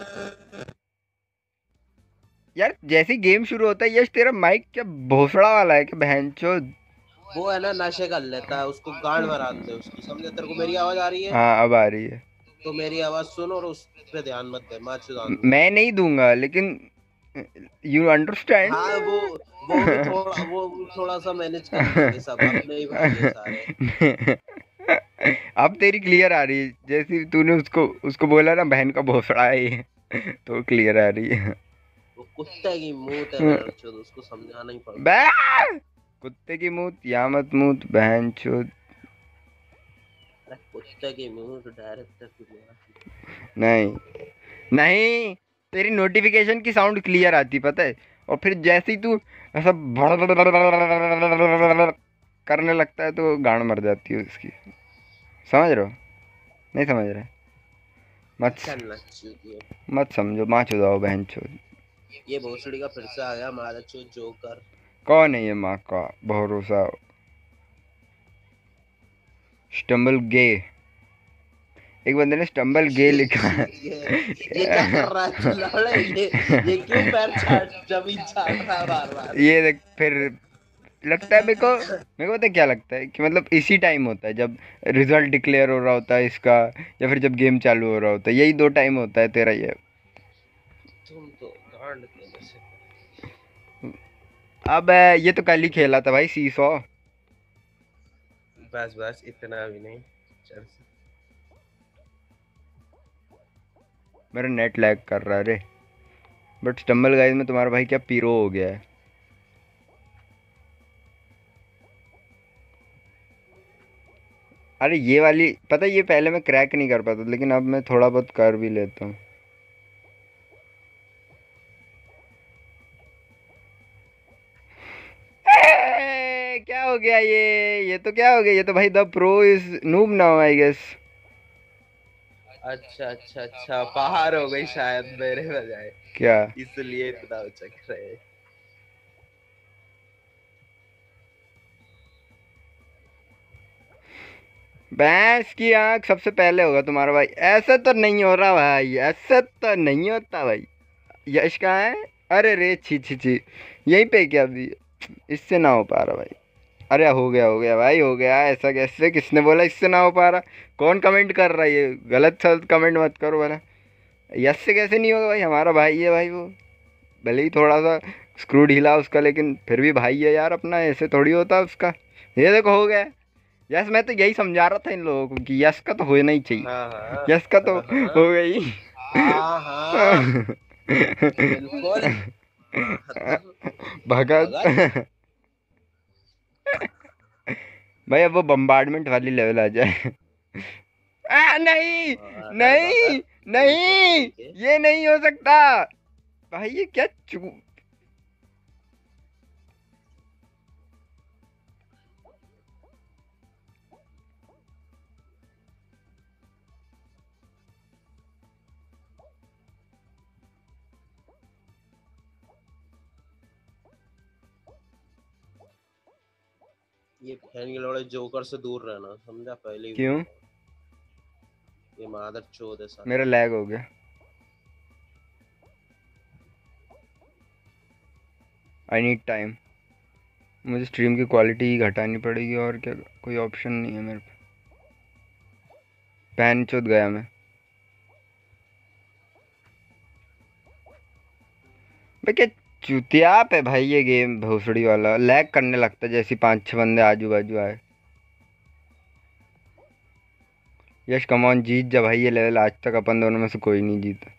यार, जैसे गेम शुरू होता है, यश तेरा माइक क्या भोसड़ा वाला है कि बहनचो? वो है ना, नशे कर लेता है, उसको गांड भराते हैं उसकी, समझे? तेरे को मेरी आवाज आ रही है? हाँ अब आ रही है। तो मेरी आवाज सुन और उस पे ध्यान मत दे, माँ चुदान दूंगा। मैं नहीं दूंगा लेकिन यू अंडरस्टैंड। हाँ वो वो भी थोड़ा वो भी थोड़ा सा मैनेज कर लेंगे, सब अपने ही भाई है सारे। अब तेरी क्लियर आ रही है, जैसे तूने उसको उसको बोला ना बहन का भोसड़ा है ये, तो क्लियर आ रही है। वो कुत्ते की मुंह है बहन चोद, उसको समझाना ही पड़ता। बे कुत्ते की मूत या मत मूत बहन चोद। अरे कुत्ते की मुंह तो डायरेक्टर की मुंह। नहीं नहीं, तेरी नोटिफिकेशन की साउंड क्लियर आती पता है, और फिर जैसे ही तू ऐसा करने लगता है तो गांड मर जाती है उसकी। समझ रहे हो? नहीं समझ रहे? मत चलना चाहिए। मत समझो, माँ चुदाओ बहन चोद। ये भोसड़ी का फिर से आ गया मारा चो जोकर। कौन है ये माँ का भरोसा? स्टम्बल गे, एक बंदे ने स्टम्बल गे ये लिखा है। ये ये क्या कर रहा है तू लौड़े? ये ये क्यों पैर चाट जमीन चाट रहा है बार बार? ये देख फिर लगता है मेरे को, मेरे को पता है क्या लगता है कि मतलब इसी टाइम होता है जब रिजल्ट डिक्लेयर हो रहा होता है इसका, या फिर जब गेम चालू हो रहा होता है, यही दो टाइम होता है तेरा ये। तुम तो गांड के नशे कर। अब ये तो कल ही खेला था भाई सी सौ। बस बस इतना भी नहीं। चल मेरा नेट लैग कर रहा है रे, बट स्टम्बल गाइस में तुम्हारा भाई क्या पीरो हो गया है। अरे ये वाली पता है, ये पहले मैं क्रैक नहीं कर पाता लेकिन अब मैं थोड़ा बहुत कर भी लेता हूँ। ए, क्या हो गया ये ये तो क्या हो गया, ये तो भाई the pro is noob now I guess. अच्छा अच्छा अच्छा, बाहर हो गई शायद मेरे बजाय, क्या? इसलिए इतना उचक रहे। भैंस की आंख सबसे पहले होगा तुम्हारा भाई, ऐसा तो नहीं हो रहा भाई, ऐसा तो नहीं होता भाई। यश कहाँ है? अरे रे छी छी छी, यहीं पे क्या अभी? इससे ना हो पा रहा भाई। अरे हो गया हो गया भाई, हो गया। ऐसा कैसे, किसने बोला इससे ना हो पा रहा? कौन कमेंट कर रहा है ये? गलत सलत कमेंट मत करो वाला। यश से कैसे नहीं होगा भाई, हमारा भाई है भाई वो। भले ही थोड़ा सा स्क्रू ढीला उसका, लेकिन फिर भी भाई है यार अपना, ऐसे थोड़ी होता उसका। ये देखो हो गया। यस, मैं तो यही समझा रहा था इन लोगों को कि यस का तो होना ही चाहिए। हाँ हाँ यस का तो हाँ हाँ हो गई। हाँ हाँ बिल्कुल। भगत। भगत। भाई अब वो बम्बार्डमेंट वाली लेवल आ जाए। आ, नहीं अगर नहीं भगत ठीक है नहीं, ठीक है। ये नहीं हो सकता भाई, ये क्या चू ये फैन के लौड़े जोकर से दूर रहना, समझा? पहले ही क्यों? बोल रहा हूँ। ये मादर चोद है साला। मेरा लैग हो गया। आई नीड टाइम, मुझे स्ट्रीम की क्वालिटी घटानी पड़ेगी और क्या, कोई ऑप्शन नहीं है मेरे पे। पैन चौथ गया मैं भाई। क्या चुतिया पे भाई ये गेम भोसड़ी वाला लैग करने लगता है जैसे पांच छह बंदे आजू बाजू आए। यश कमॉन जीत जा भाई, ये लेवल आज तक अपन दोनों में से कोई नहीं जीता।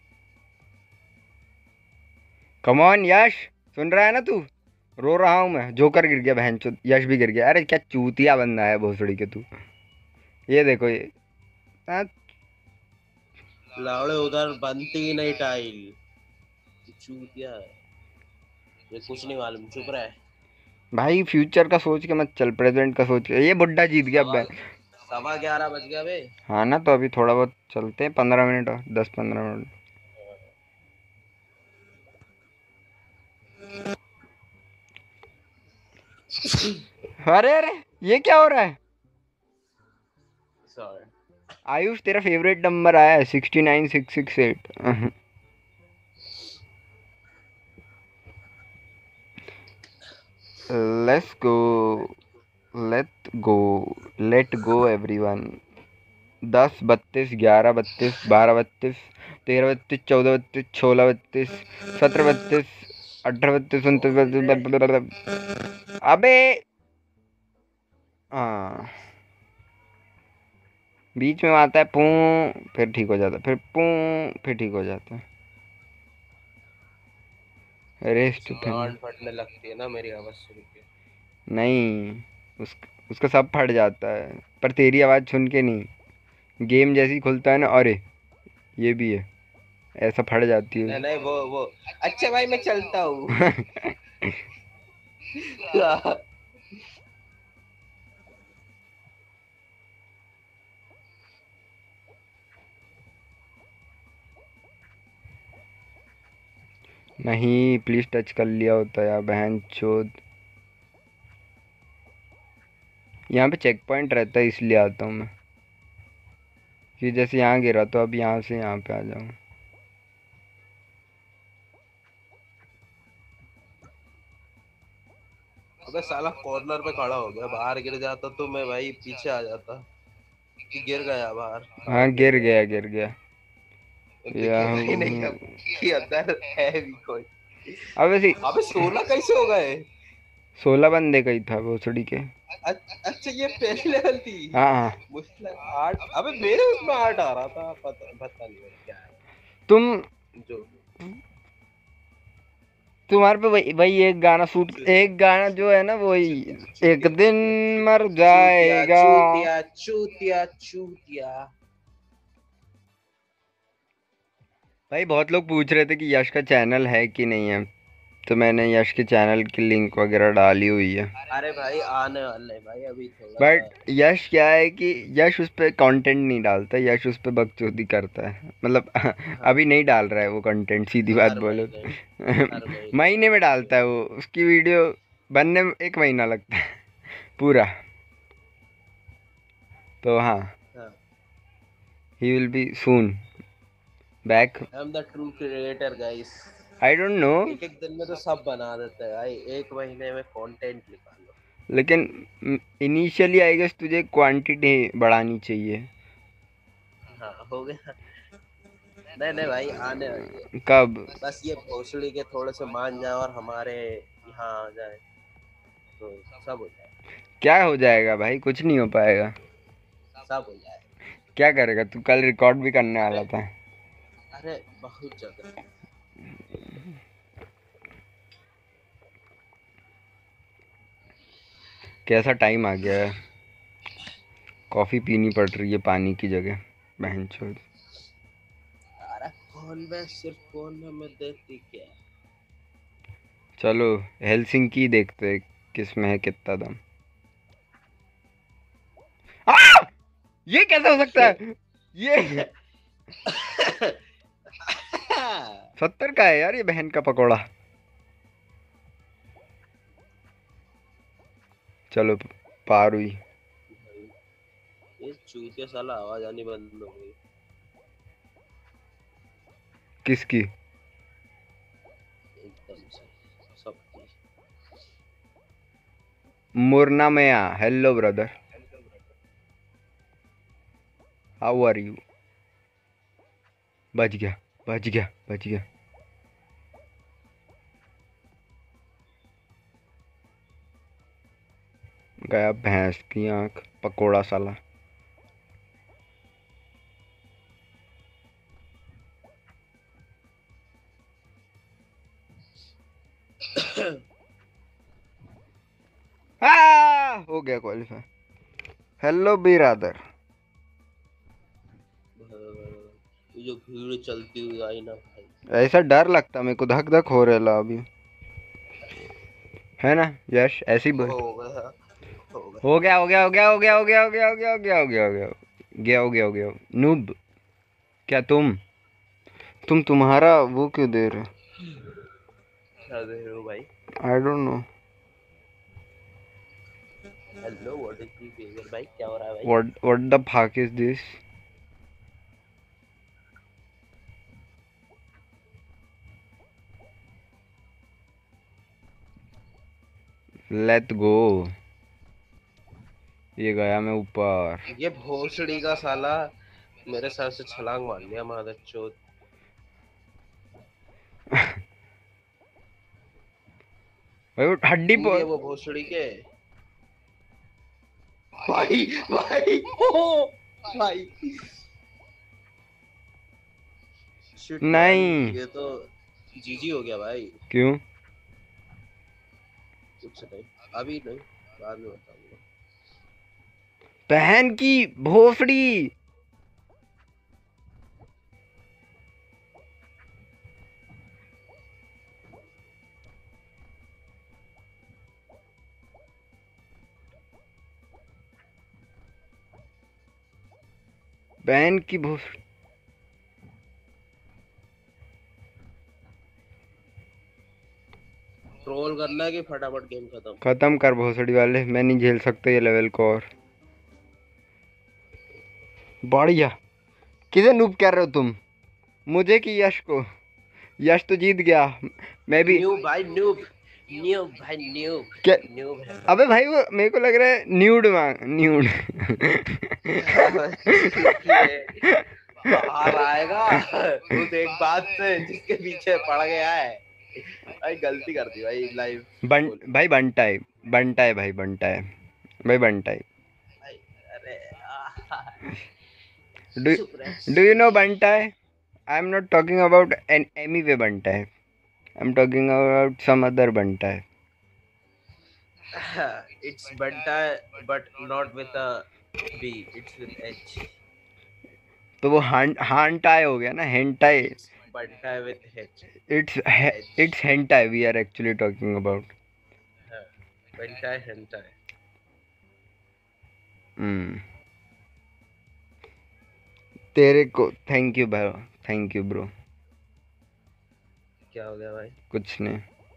कमॉन यश, सुन रहा है ना तू? रो रहा हूँ मैं। जोकर गिर गया बहन चो, यश भी गिर गया। अरे क्या चूतिया बंदा है भोसड़ी के तू। ये देखो ये आ, लावड़े उधर बनती ही नहीं टाइल, चूतिया है। ये कुछ नहीं मालूम, चुप रहा है। भाई फ्यूचर का सोच के मत चल, प्रेजेंट का सोच के। ये बुड्ढा जीत गया अब। सवा ग्यारह बज गया बे। हाँ ना, तो अभी थोड़ा बहुत चलते हैं, पंद्रह मिनट और दस पंद्रह मिनट। अरे अरे ये क्या हो रहा है? सॉरी आयुष तेरा फेवरेट नंबर आया है sixty nine six six eight. Let's go, let go, let go everyone. दस बत्तीस ग्यारह बत्तीस बारह बत्तीस तेरह बत्तीस चौदह बत्तीस सोलह बत्तीस सत्रह बत्तीस अठारह बत्तीस उनतीस बत्तीस। अबे हाँ, बीच में आता है पू, फिर ठीक हो जाता है, फिर पू, फिर ठीक हो जाता है। रेस्ट गांड फटने लगती है ना मेरी आवाज सुन के। नहीं, उस उसका सब फट जाता है, पर तेरी आवाज़ सुन के नहीं। गेम जैसे ही खुलता है ना, अरे ये भी है, ऐसा फट जाती है। नहीं नहीं वो वो अच्छा भाई मैं चलता हूँ। नहीं प्लीज टच कर लिया होता यार बहन चोद। यहाँ पे चेक पॉइंट रहता है इसलिए आता हूँ मैं, कि जैसे यहाँ गिरा तो अब यहाँ से यहाँ पे आ जाऊँ। अबे साला कॉर्नर पे खड़ा हो गया, बाहर गिर जाता तो मैं भाई पीछे आ जाता कि गिर गया बाहर। हाँ गिर गया गिर गया दिखेगा ही नहीं अब कि अंदर है भी कोई। अब वैसे अबे सोलह कैसे हो गए? सोलह बंदे का ही था भोसड़ी के। अच्छा ये पहली लेवल थी। हाँ हाँ मुझे लगा आठ, अबे मेरे उसमें आठ आ रहा था, पता पता नहीं क्या है तुम, जो तुम्हारे पे वही वही एक गाना सूट, एक गाना जो है ना वही, एक दिन मर जाएगा। चूतिया चूतिया चूतिया। भाई बहुत लोग पूछ रहे थे कि यश का चैनल है कि नहीं है, तो मैंने यश के चैनल की लिंक वगैरह डाली हुई है। अरे भाई आने वाले भाई अभी थोड़ा। बट यश क्या है कि यश उस पर कंटेंट नहीं डालता, यश उस पर बकचोदी करता है, मतलब अभी नहीं डाल रहा है वो कंटेंट, सीधी बात बोलो तो। महीने में डालता है वो, उसकी वीडियो बनने में एक महीना लगता है पूरा। तो हाँ, he will be soon back. I am the true creator guys. I don't know, एक एक दिन में तो सब बना देते हैं भाई, एक महीने में कंटेंट निकालो। लेकिन इनिशियली आई गेस तुझे क्वांटिटी बढ़ानी चाहिए। हाँ हो गया। नहीं नहीं भाई आने वाली है। कब? बस ये भोसड़ी के थोड़े से मान जाए और हमारे यहाँ आ जाए तो सब हो जाए। क्या हो जाएगा भाई? कुछ नहीं हो पाएगा। सब हो जाए। क्या करेगा तू? कल रिकॉर्ड भी करने वाला था। अरे बहुत ज्यादा। कैसा टाइम आ गया है, कॉफी पीनी पड़ रही है पानी की जगह बहनचोद। अरे फोन में सिर्फ फोन में मैं देखती क्या। चलो हेलसिंकी देखते हैं किस में है कितना दम। आ! ये कैसे हो सकता है? ये सत्तर का है यार ये बहन का पकौड़ा। चलो पार हुई। ये चूतिया साला आवाज आनी बंद हो गई। किसकी? एकदम से सबकी। मुरना मया, hello brother, how are you? बच गया बच गया बच गया। गया भैंस की आंख पकोड़ा साला। हाँ, हो गया क्वालिफाई। हेलो बिरादर। ये जो भीड़ चलती हुई आई ना भाई, ऐसा डर लगता मेरे को, धक धक हो रहा है अभी, है ना यश? ऐसी बोल। हो गया हो गया हो गया हो गया हो गया हो गया हो गया हो गया हो गया हो गया हो गया हो गया गया हो गया हो गया। नूब क्या तुम तुम तुम्हारा वो क्यों दे रहे? क्या दे रहे हो भाई? I don't know hello what is behaviour भाई, क्या हो रहा है भाई? What what the fuck is this? Let go. ये गया मैं ऊपर। ये भोसड़ी का साला मेरे सर से छलांग मार लिया मादर चोद। भाई वो हड्डी कूद पर गया वो भोसड़ी के। भाई भाई ओ भाई Shit, नहीं। man, ये तो जीजी हो गया भाई। क्यों? कुछ नहीं, अभी नहीं, बाद में बताऊंगा। बहन की भोसड़ी। बहन की भोसड़ी। ट्रोल करना है कि फटाफट गेम खत्म? खत्म कर भोसड़ी वाले, मैं नहीं झेल सकता ये लेवल को और। बढ़िया। किसे नूब कह रहे हो तुम? मुझे कि यश को? यश तो जीत गया, मैं भी। न्यूब भाई न्यूब न्यूब भाई न्यूब क्या? न्यूब है। अबे भाई वो मेरे को लग रहा है न्यूड मांग न्यूड। बाहर आएगा उस एक बात से जिसके पीछे पड़ गया है। भाई गलती कर दी भाई लाइव। बन भाई बनता है, बनता है भाई, बनता है भाई, बनता है। भाई अरे डू डू यू नो बनता है? I am not talking about an Emiway बनता है, I am talking about some other बनता है। It's Bantai but not with a B, it's with H. तो वो हान हानटाई हो गया ना, hentai. It's Bantai with H. It's it's hentai we are actually talking about. Bantai hentai. हम्म तेरे को thank you bro, thank you bro. क्या हो गया भाई? कुछ नहीं।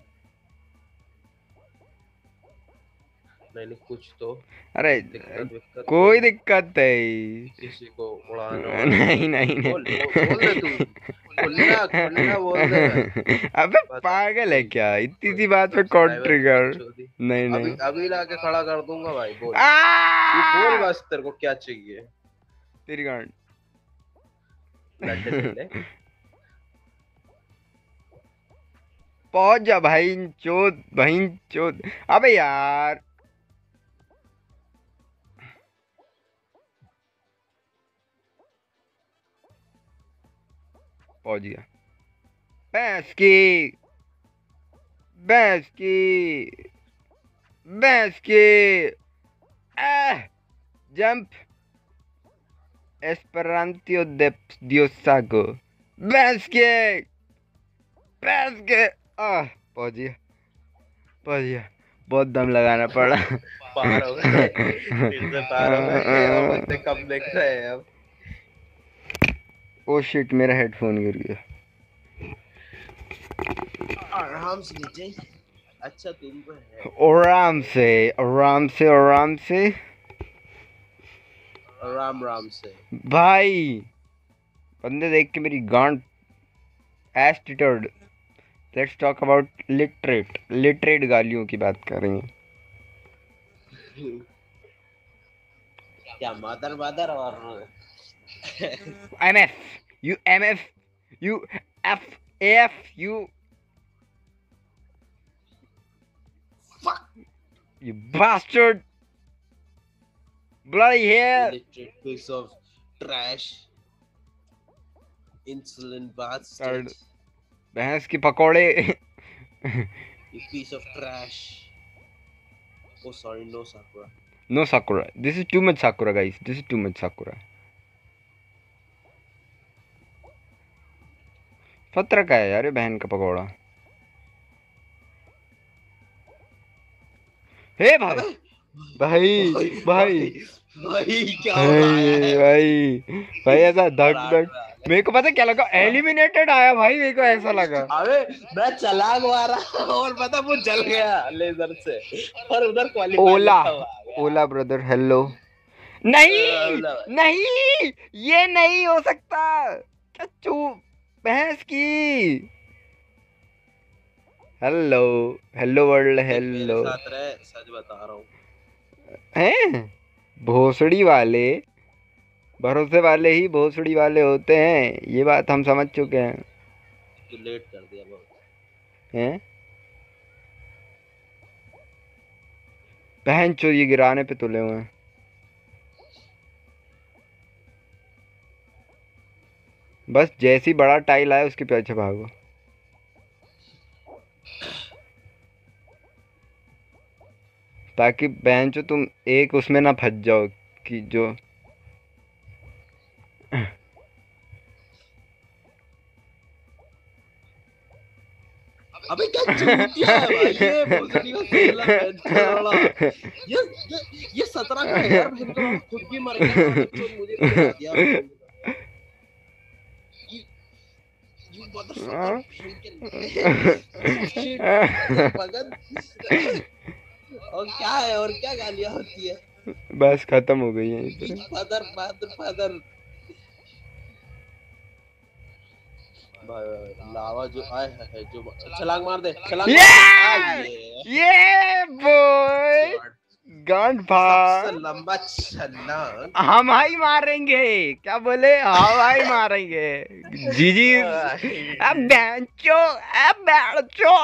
नहीं नहीं कुछ तो। अरे दिक्कत विक्कत कोई दिक्कत नहीं, किसी को उड़ाना नहीं नहीं नहीं। बोल बोल दे तू, खुल्ला खुल्ला बोल दे भाई। अबे पागल है क्या, इतनी सी बात पे कौन ट्रिगर? नहीं अभी नहीं अभी लाके खड़ा कर दूंगा भाई। बोल तू आ! बोल बस, तेरे को क्या चाहिए? तेरी गांड। लड्डू ले ले। पहुंच जा भाई चोद, भाई चोद। अबे यार पहुंच गया। भैंस की भैंस की भैंस की जंप एस्पेरांतो de Diosago। भैंस के भैंस के आ पहुंच गया, पहुंच गया। बहुत दम लगाना पड़ा। पार हो गए, फिर से पार हो गए और मुझसे कम दिख रहे हैं अब। ओ शिट, मेरा हेडफोन गिर गया। आराम से नीचे। अच्छा तुमको है आराम से आराम से आराम से राम राम से भाई। बंदे देख के मेरी गांड एस टिटर्ड। Let's talk about literate literate गालियों की बात करेंगे। क्या मदर मदर और M F U M F U F F U you bastard। bloody hell. illiterate piece of trash, insolent Third. bastard, भैंस की पकोड़े. you piece of trash. Oh sorry, no Sakura. No Sakura. This is too much Sakura, guys. This is too much Sakura. पत्र का है यार ये बहन का पकोड़ा. हे भाई भाई भाई भाई क्या हो रहा भाई है भाई भाई ऐसा धक धक. मेरे को पता क्या लगा, एलिमिनेटेड आया भाई. मेरे को ऐसा लगा. अबे मैं छलांग मारा और पता वो जल गया लेजर से और उधर क्वालिफाई ओला लिखा हुआ आ गया। ओला ब्रदर हेलो. नहीं ओला। नहीं ये नहीं हो सकता. क्या चुप भैंस की. Hello hello world hello. मेरे साथ रहे, सच बता रहा हूँ. हैं भोसड़ी वाले भरोसे वाले ही भोसड़ी वाले होते हैं. ये बात हम समझ चुके हैं. तू लेट कर दिया बहुत. हैं बहन चो ये गिराने पे तुले हुए हैं. बस जैसी बड़ा टाइल आया उसके पीछे भागो. ताकि बहन चो तुम एक उसमें ना फंस जाओ कि जो अबे क्या चूतिया है भाई ये भोसड़ी का सेलर है छोड़ा. ये ये ये सत्रह का है यार. बहन का खुद भी मर गया बच्चों मुझे तो बता दिया. You you motherfucker. Shit. भगत. और क्या है और क्या गालियां होती है. बस खत्म हो गई है इधर. फादर फादर फादर लावा जो आए है जो छलांग मार दे छलांग मार दे. ये बॉय गांड भाग. सबसे लंबा छलांग हम ही मारेंगे. क्या बोले हम ही मारेंगे. जी जी अब बेंचो अब बेंचो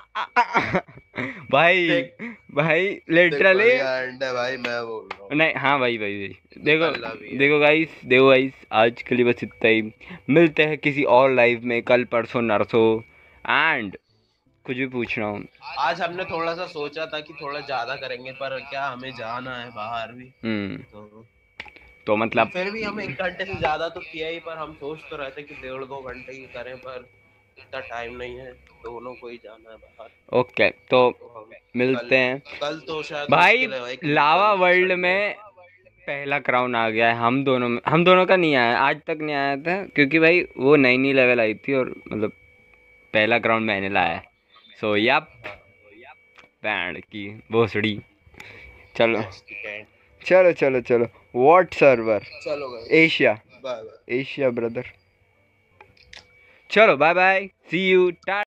भाई भाई लिटरली भाई मैं बोल रहा हूँ. नहीं हाँ भाई भाई भाई देखो देखो गाइस देखो गाइस आज के लिए बस इतना ही. मिलते हैं किसी और लाइव में कल परसों नरसों. एंड कुछ भी पूछ रहा हूँ. आज हमने थोड़ा सा सोचा था कि थोड़ा ज्यादा करेंगे पर क्या हमें जाना है बाहर भी. हम्म तो, तो मतलब फिर भी हम एक घंटे से ज्यादा तो किया ही. पर हम सोच तो रहे थे कि डेढ़ दो घंटे की करें पर इतना टाइम नहीं है. दोनों को ही जाना है बाहर. ओके तो तो हम मिलते हैं कल तो शायद भाई. मुश्किल है भाई, क्योंकि लावा कल वर्ल्ड संडे में पहला क्राउन आ गया है. हम दोनों में हम दोनों का नहीं आया आज तक नहीं आया था क्योंकि भाई वो नई नई लेवल आई थी और मतलब पहला क्राउन मैंने लाया. सो यप बैंड की भोसड़ी. चलो चलो चलो चलो व्हाट सर्वर चलो guys Asia bye bye. Asia brother. चलो बाय बाय सी यू.